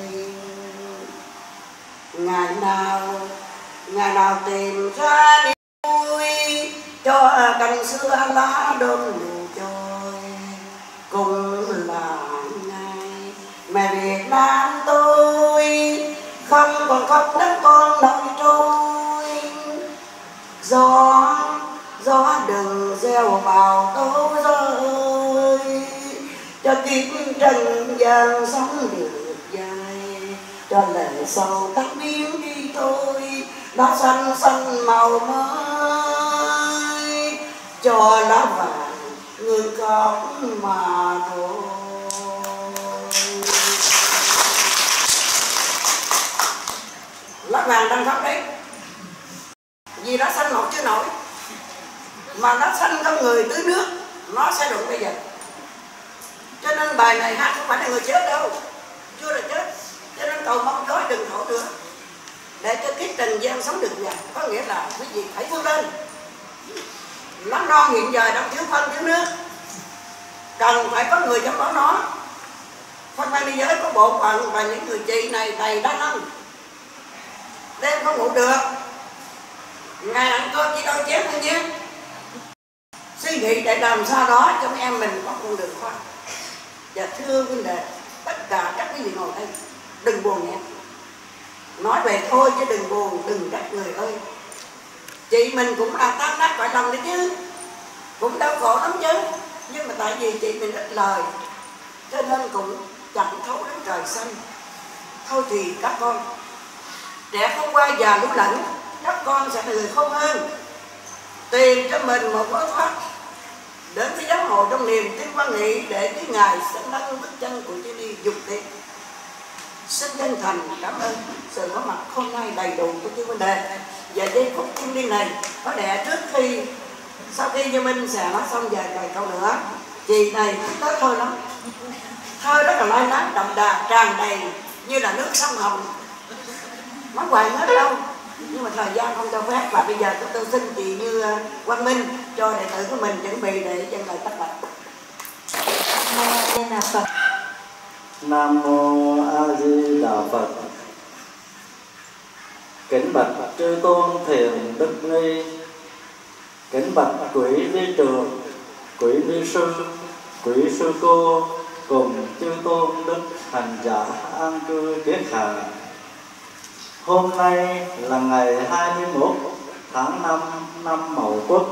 Ngày nào ngày nào tìm ra niềm vui cho cành xưa lá đơm nụ trôi, cùng là ngày mẹ Việt Nam tôi không còn khóc đất con nổi trôi. Gió gió đừng gieo vào tôi gió ơi, cho kiếp trần gian sống được dài, cho lệ sầu tắt biến đi thôi. Lá xanh xanh màu mới, cho lá vàng ngừng khóc mà thôi. Lá vàng đang khóc đấy, vì lá xanh mọc chưa nổi, mà lá xanh không người tưới nước nó sẽ đụng bây giờ. Cho nên bài này hát không phải là người chết đâu, chưa là chết. Cho nên cầu mong gió đừng thổi nữa, để cho kiếp trần gian sống được dài. Có nghĩa là quý vị hãy vươn lên. Lá non hiện giờ đang thiếu phân thiếu nước, cần phải có người chăm bón nó. Phân ban biên giới có bộ phận và những người chị này đầy đa năng, đêm không ngủ được, ngày ăn cơm chỉ đôi chén thôi nhé. Suy nghĩ để làm sao đó cho mấy em mình có con đường khoa. Và thưa huynh đệ, tất cả các quý vị ngồi đây đừng buồn nhé, nói về thôi chứ đừng buồn, đừng trách người ơi. Chị mình cũng là tan nát phải lòng đấy chứ, cũng đau khổ lắm chứ, nhưng mà tại vì chị mình ít lời cho nên cũng chẳng thấu đến trời xanh. Thôi thì các con, trẻ không qua già lũ lẫn, các con sẽ là người khôn hơn, tìm cho mình một lối thoát đến với giáo hội trong niềm tin quan nghị, để cái ngài sẽ nâng bước chân của chị đi dục tiện. Xin chân thành cảm ơn sự có mặt hôm nay đầy đủ của chư huynh đệ. Và giây phút thiên liêng này có lẽ trước khi sau khi Như Minh sẽ nói xong vài vài câu nữa, chị này nói thơ lắm, thơ rất là lai láng đậm đà, tràn đầy như là nước sông Hồng, nói hoài hết đâu, nhưng mà thời gian không cho phép. Và bây giờ tôi, tôi xin chị Như Quang Minh cho đệ tử của mình chuẩn bị để dâng lời tất bạch. Nam mô Phật. Nam mô A Di Đà Phật. Kính bạch chư tôn thiền đức ni, kính bạch quý ni trường, quý ni sư, quý sư cô cùng chư tôn đức hành giả an cư kiết hạ. Hôm nay là ngày hai mươi mốt tháng năm năm Mậu Tuất,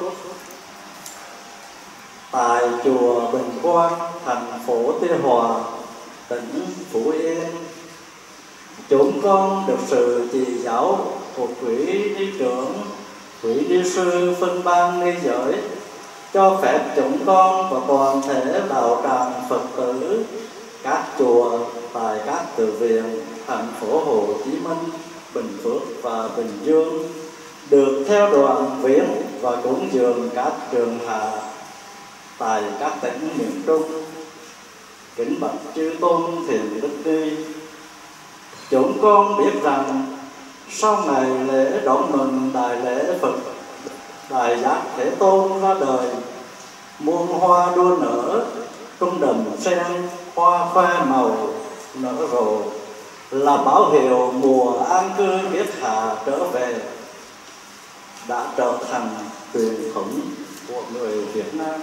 tại chùa Bình Quang, thành phố Tuy Hòa, tỉnh Phú Yên, chúng con được sự chỉ giáo của quý ni trưởng, quý ni sư phân ban ni giới, cho phép chúng con và toàn thể đạo tràng Phật tử các chùa tại các tự viện thành phố Hồ Chí Minh, Bình Phước và Bình Dương được theo đoàn viếng và cúng dường các trường hạ tại các tỉnh miền Trung. Kính bạch chư tôn thiền đức ni, Chúng con biết rằng sau ngày lễ đón mừng đại lễ Phật Đại Giác Thế Tôn ra đời, muôn hoa đua nở trong đầm sen, hoa khoe màu nở rộ, là báo hiệu mùa an cư Kiết Hạ trở về, đã trở thành truyền thống của người Việt Nam.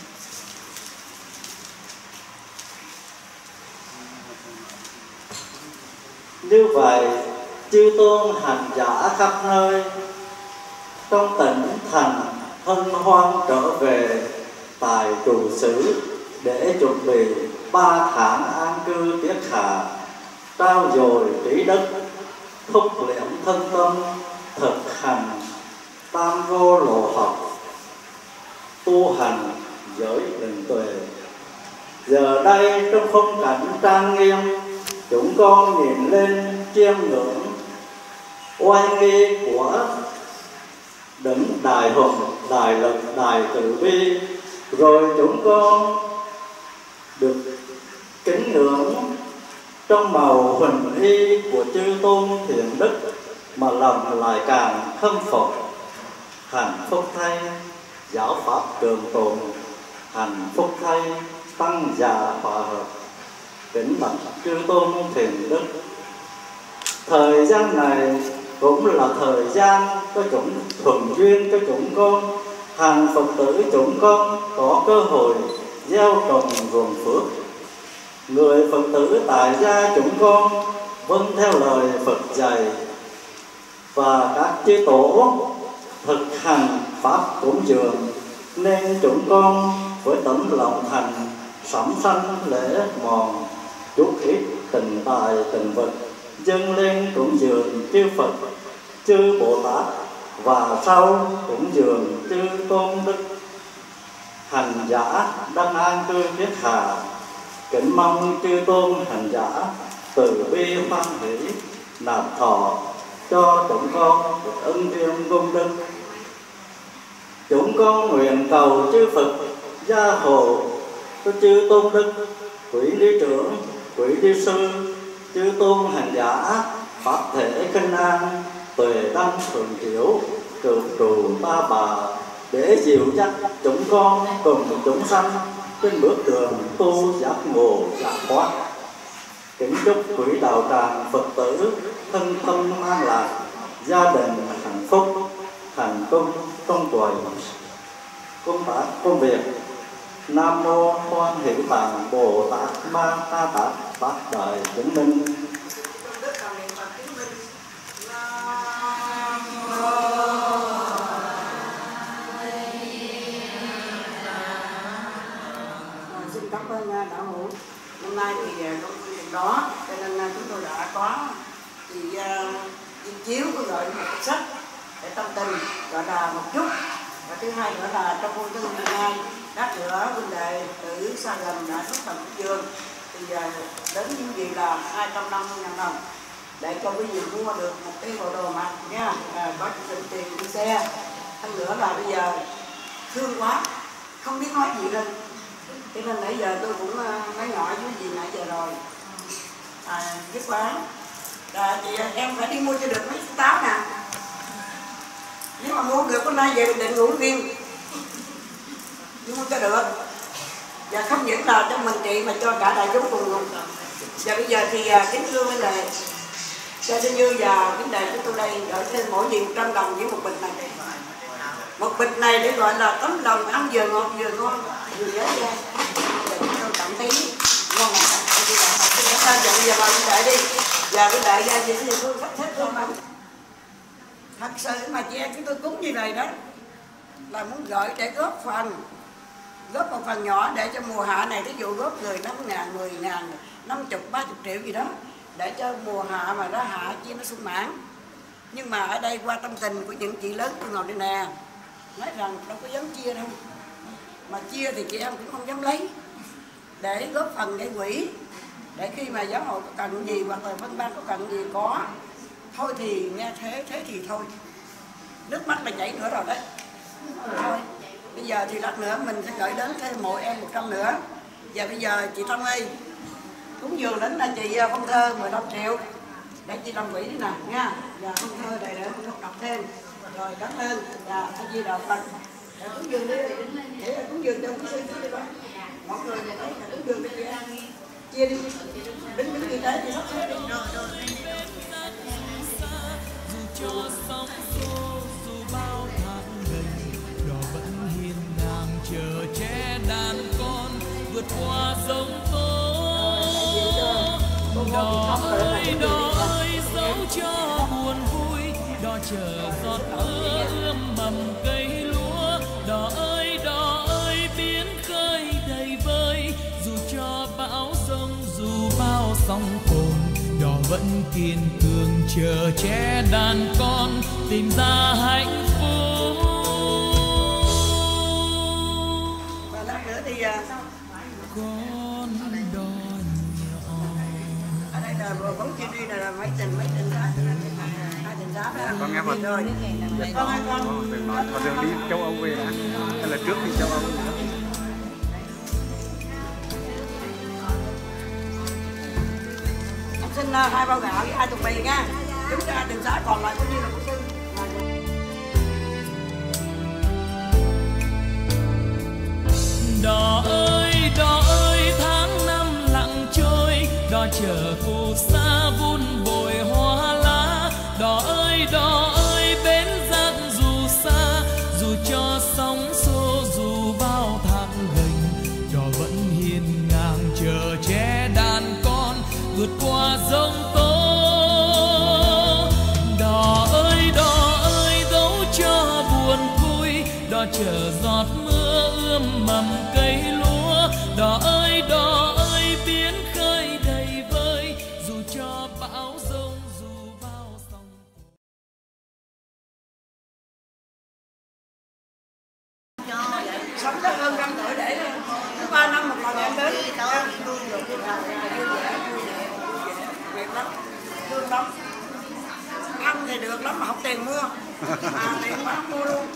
Như vậy, chư tôn hành giả khắp nơi trong tỉnh thành hân hoan trở về tại trụ xứ để chuẩn bị ba tháng an cư Kiết Hạ, trao dồi trí đức, thúc liễm thân tâm, thực hành tam vô lộ học, tu hành giới định tuệ. Giờ đây trong phong cảnh trang nghiêm, chúng con nhìn lên chiêm ngưỡng oai nghi của đấng đại hùng, đại lực, đại từ bi, rồi chúng con được kính ngưỡng trong màu huỳnh y của chư tôn thiện đức, mà lòng lại càng khâm phục. Hạnh phúc thay giáo pháp trường tồn, hạnh phúc thay tăng già hòa hợp. Kính bạch chư tôn thiện đức, thời gian này cũng là thời gian cho chúng thuận duyên cho chúng con, hàng Phật tử chúng con có cơ hội gieo trồng ruộng phước. Người Phật tử tại gia chúng con vâng theo lời Phật dạy và các chư tổ thực hành pháp cúng dường, nên chúng con với tấm lòng thành sắm sanh lễ mòn, chút ít tình tài tình vật dâng lên cúng dường chư Phật, chư Bồ Tát, và sau cúng dường chư tôn đức hành giả đang an cư Kiết Hạ. Kính mong chư tôn hành giả từ bi hoan hỷ nạp thọ cho chúng con được ân điên công đức. Chúng con nguyện cầu chư Phật gia hộ cho chư tôn đức, quý lý trưởng, quý lý sư, chư tôn hành giả pháp thể kinh an, tuệ đăng thường chiếu, trụ trụ ta bà, để dìu dắt chúng con cùng chúng sanh trên bước đường tu giác ngộ giác thoát. Kính chúc quý đạo tràng Phật tử thân tâm an lạc, gia đình hạnh phúc, thành công trong tuổi công tác công việc. Nam mô Hoan Hỷ Tạng Bồ Tát Ma Ta Tát Bát Đại Chứng Minh. Xin cảm ơn đạo hữu. Hôm nay thì công việc đó, cho nên chúng tôi đã có thì uh, chiếu có gọi một sách để tâm tình gọi là một chút. Và thứ hai nữa là trong buổi thứ hai đáp nữa huynh đệ tử xa gần đã xuất thành quốc dương thì uh, đến những gì là hai trăm năm mươi ngàn đồng để cho quý vị mua được một cái bộ đồ mặc nha, à, có trình tiền đi xe. Hơn nữa là bây giờ thương quá không biết nói gì lên, cho nên nãy giờ tôi cũng uh, nói nhỏ với gì nãy giờ rồi, à, dứt khoát à, chị em phải đi mua cho được mấy táo nè. Nếu mà mua được hôm nay về định ngủ riêng mua cho được, và không những là cho mình chị mà cho cả đại chúng cùng luôn. Và bây giờ thì kính thưa mấy đề cho Sư Như và kính đề chúng tôi đây gửi thêm mỗi gì một trăm đồng với một bịch này. Một bịch này để gọi là tấm lòng ăn vừa ngọt vừa ngon vừa dễ dàng. Và chúng tôi cảm thấy ngon ngọt. Chúng ta dặn giờ vào kính đề đi. Và kính đề ra chị Sư Như tôi khách hết luôn mà. Thật sự mà chị em chúng tôi cúng như này đó là muốn gửi để góp phần, góp một phần nhỏ để cho mùa hạ này, ví dụ góp người năm ngàn, mười ngàn, năm chục, ba chục triệu gì đó, để cho mùa hạ mà nó hạ chia nó sung mãn. Nhưng mà ở đây qua tâm tình của những chị lớn tôi ngồi đây nè, nói rằng đâu có dám chia đâu, mà chia thì chị em cũng không dám lấy, để góp phần để quỹ, để khi mà giáo hội có cần gì hoặc là phân ban có cần gì có. Thôi thì nghe thế, thế thì thôi. Nước mắt là chảy nữa rồi đấy. Thôi, bây giờ thì lát nữa mình sẽ gửi đến thêm mỗi em một trăm nữa. Và bây giờ chị Thông ơi, cúng dường đến là chị Phong Thơ mười lăm triệu. để chị làm quỹ đi nè nha. Và không thơ đây để không đọc thêm. Rồi cảm ơn và A Di Đà Phật. Để cúng dường đi, để cúng dường cho quý sư đi con. Mọi người này đấy là cúng dường đi chị. Chia đi, đứng đứng như thế thì sắp xếp đi. Dù cho sóng xô, dù bao tháng ngày, đò vẫn hiên ngang chờ che đàn con vượt qua giông tố. Đò ơi, đò ơi, dẫu cho buồn vui, đò chờ giọt mưa ươm mầm cây lúa. Đò ơi, đò ơi, biến khơi đầy vơi, dù cho bão giông, dù bao sóng cồn, đò vẫn kiên cường chờ che đàn con tìm ra hạnh phúc. Và lát nữa thì Con đò nhỏ ở đây là bóng chia đi là mấy tình mấy tình đó, hai tình đó đó. Con nghe Phật. Rồi. Con hai con. Đừng nói, con đường đi châu Âu về đã, hay là trước đi châu Âu nữa. Em xin uh, hai bao gạo với hai thùng mì nha. Chúng ta tình xã còn lại cũng như là của sư. Đò ơi, đò ơi, tháng năm lặng trôi, đò chờ phù sa vun bồi hoa lá. Đò ơi, đò ơi, bến rác dù xa, dù cho sóng xô, dù bao tháng gành, đò vẫn hiên ngang chờ che đàn con vượt qua giông tố. Đò ơi, đò ơi, dẫu cho buồn vui, đò chờ giọt mưa ươm mầm cây lúa. Đò ơi, đò ơi, biến khơi đầy vơi, dù cho bão giông, dù bao sóng. Sống rất hơn năm tuổi để thứ ba năm một lần em đến. Việc lắm, thương lắm. Ăn thì được lắm mà không tiền mua. À tiền bán mua luôn.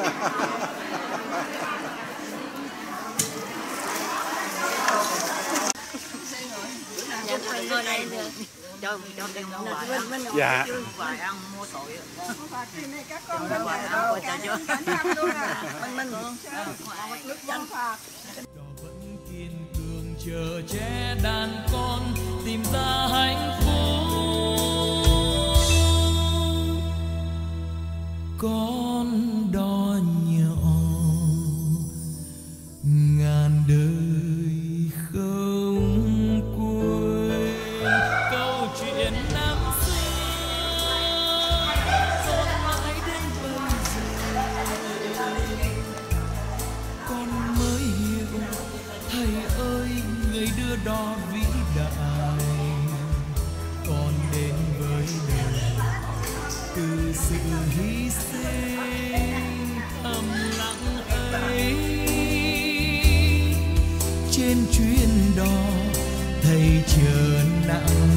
cho cho đem ra ngoài ăn. Dạ. Ngoài ăn mua sội. Các con ra ngoài đâu cho cho. Mình mình nước chanh pha. Đò vẫn kiên cường chờ che đàn con tìm ra hạnh phúc. Con đò nhỏ ngàn đời không quên câu chuyện năm xưa sống mãi đến bây giờ. Con mới hiểu thầy ơi, người đưa đò vĩ đại con đến với đời từ sự hy sinh thầm lặng ấy. Trên chuyến đò thầy chờ nặng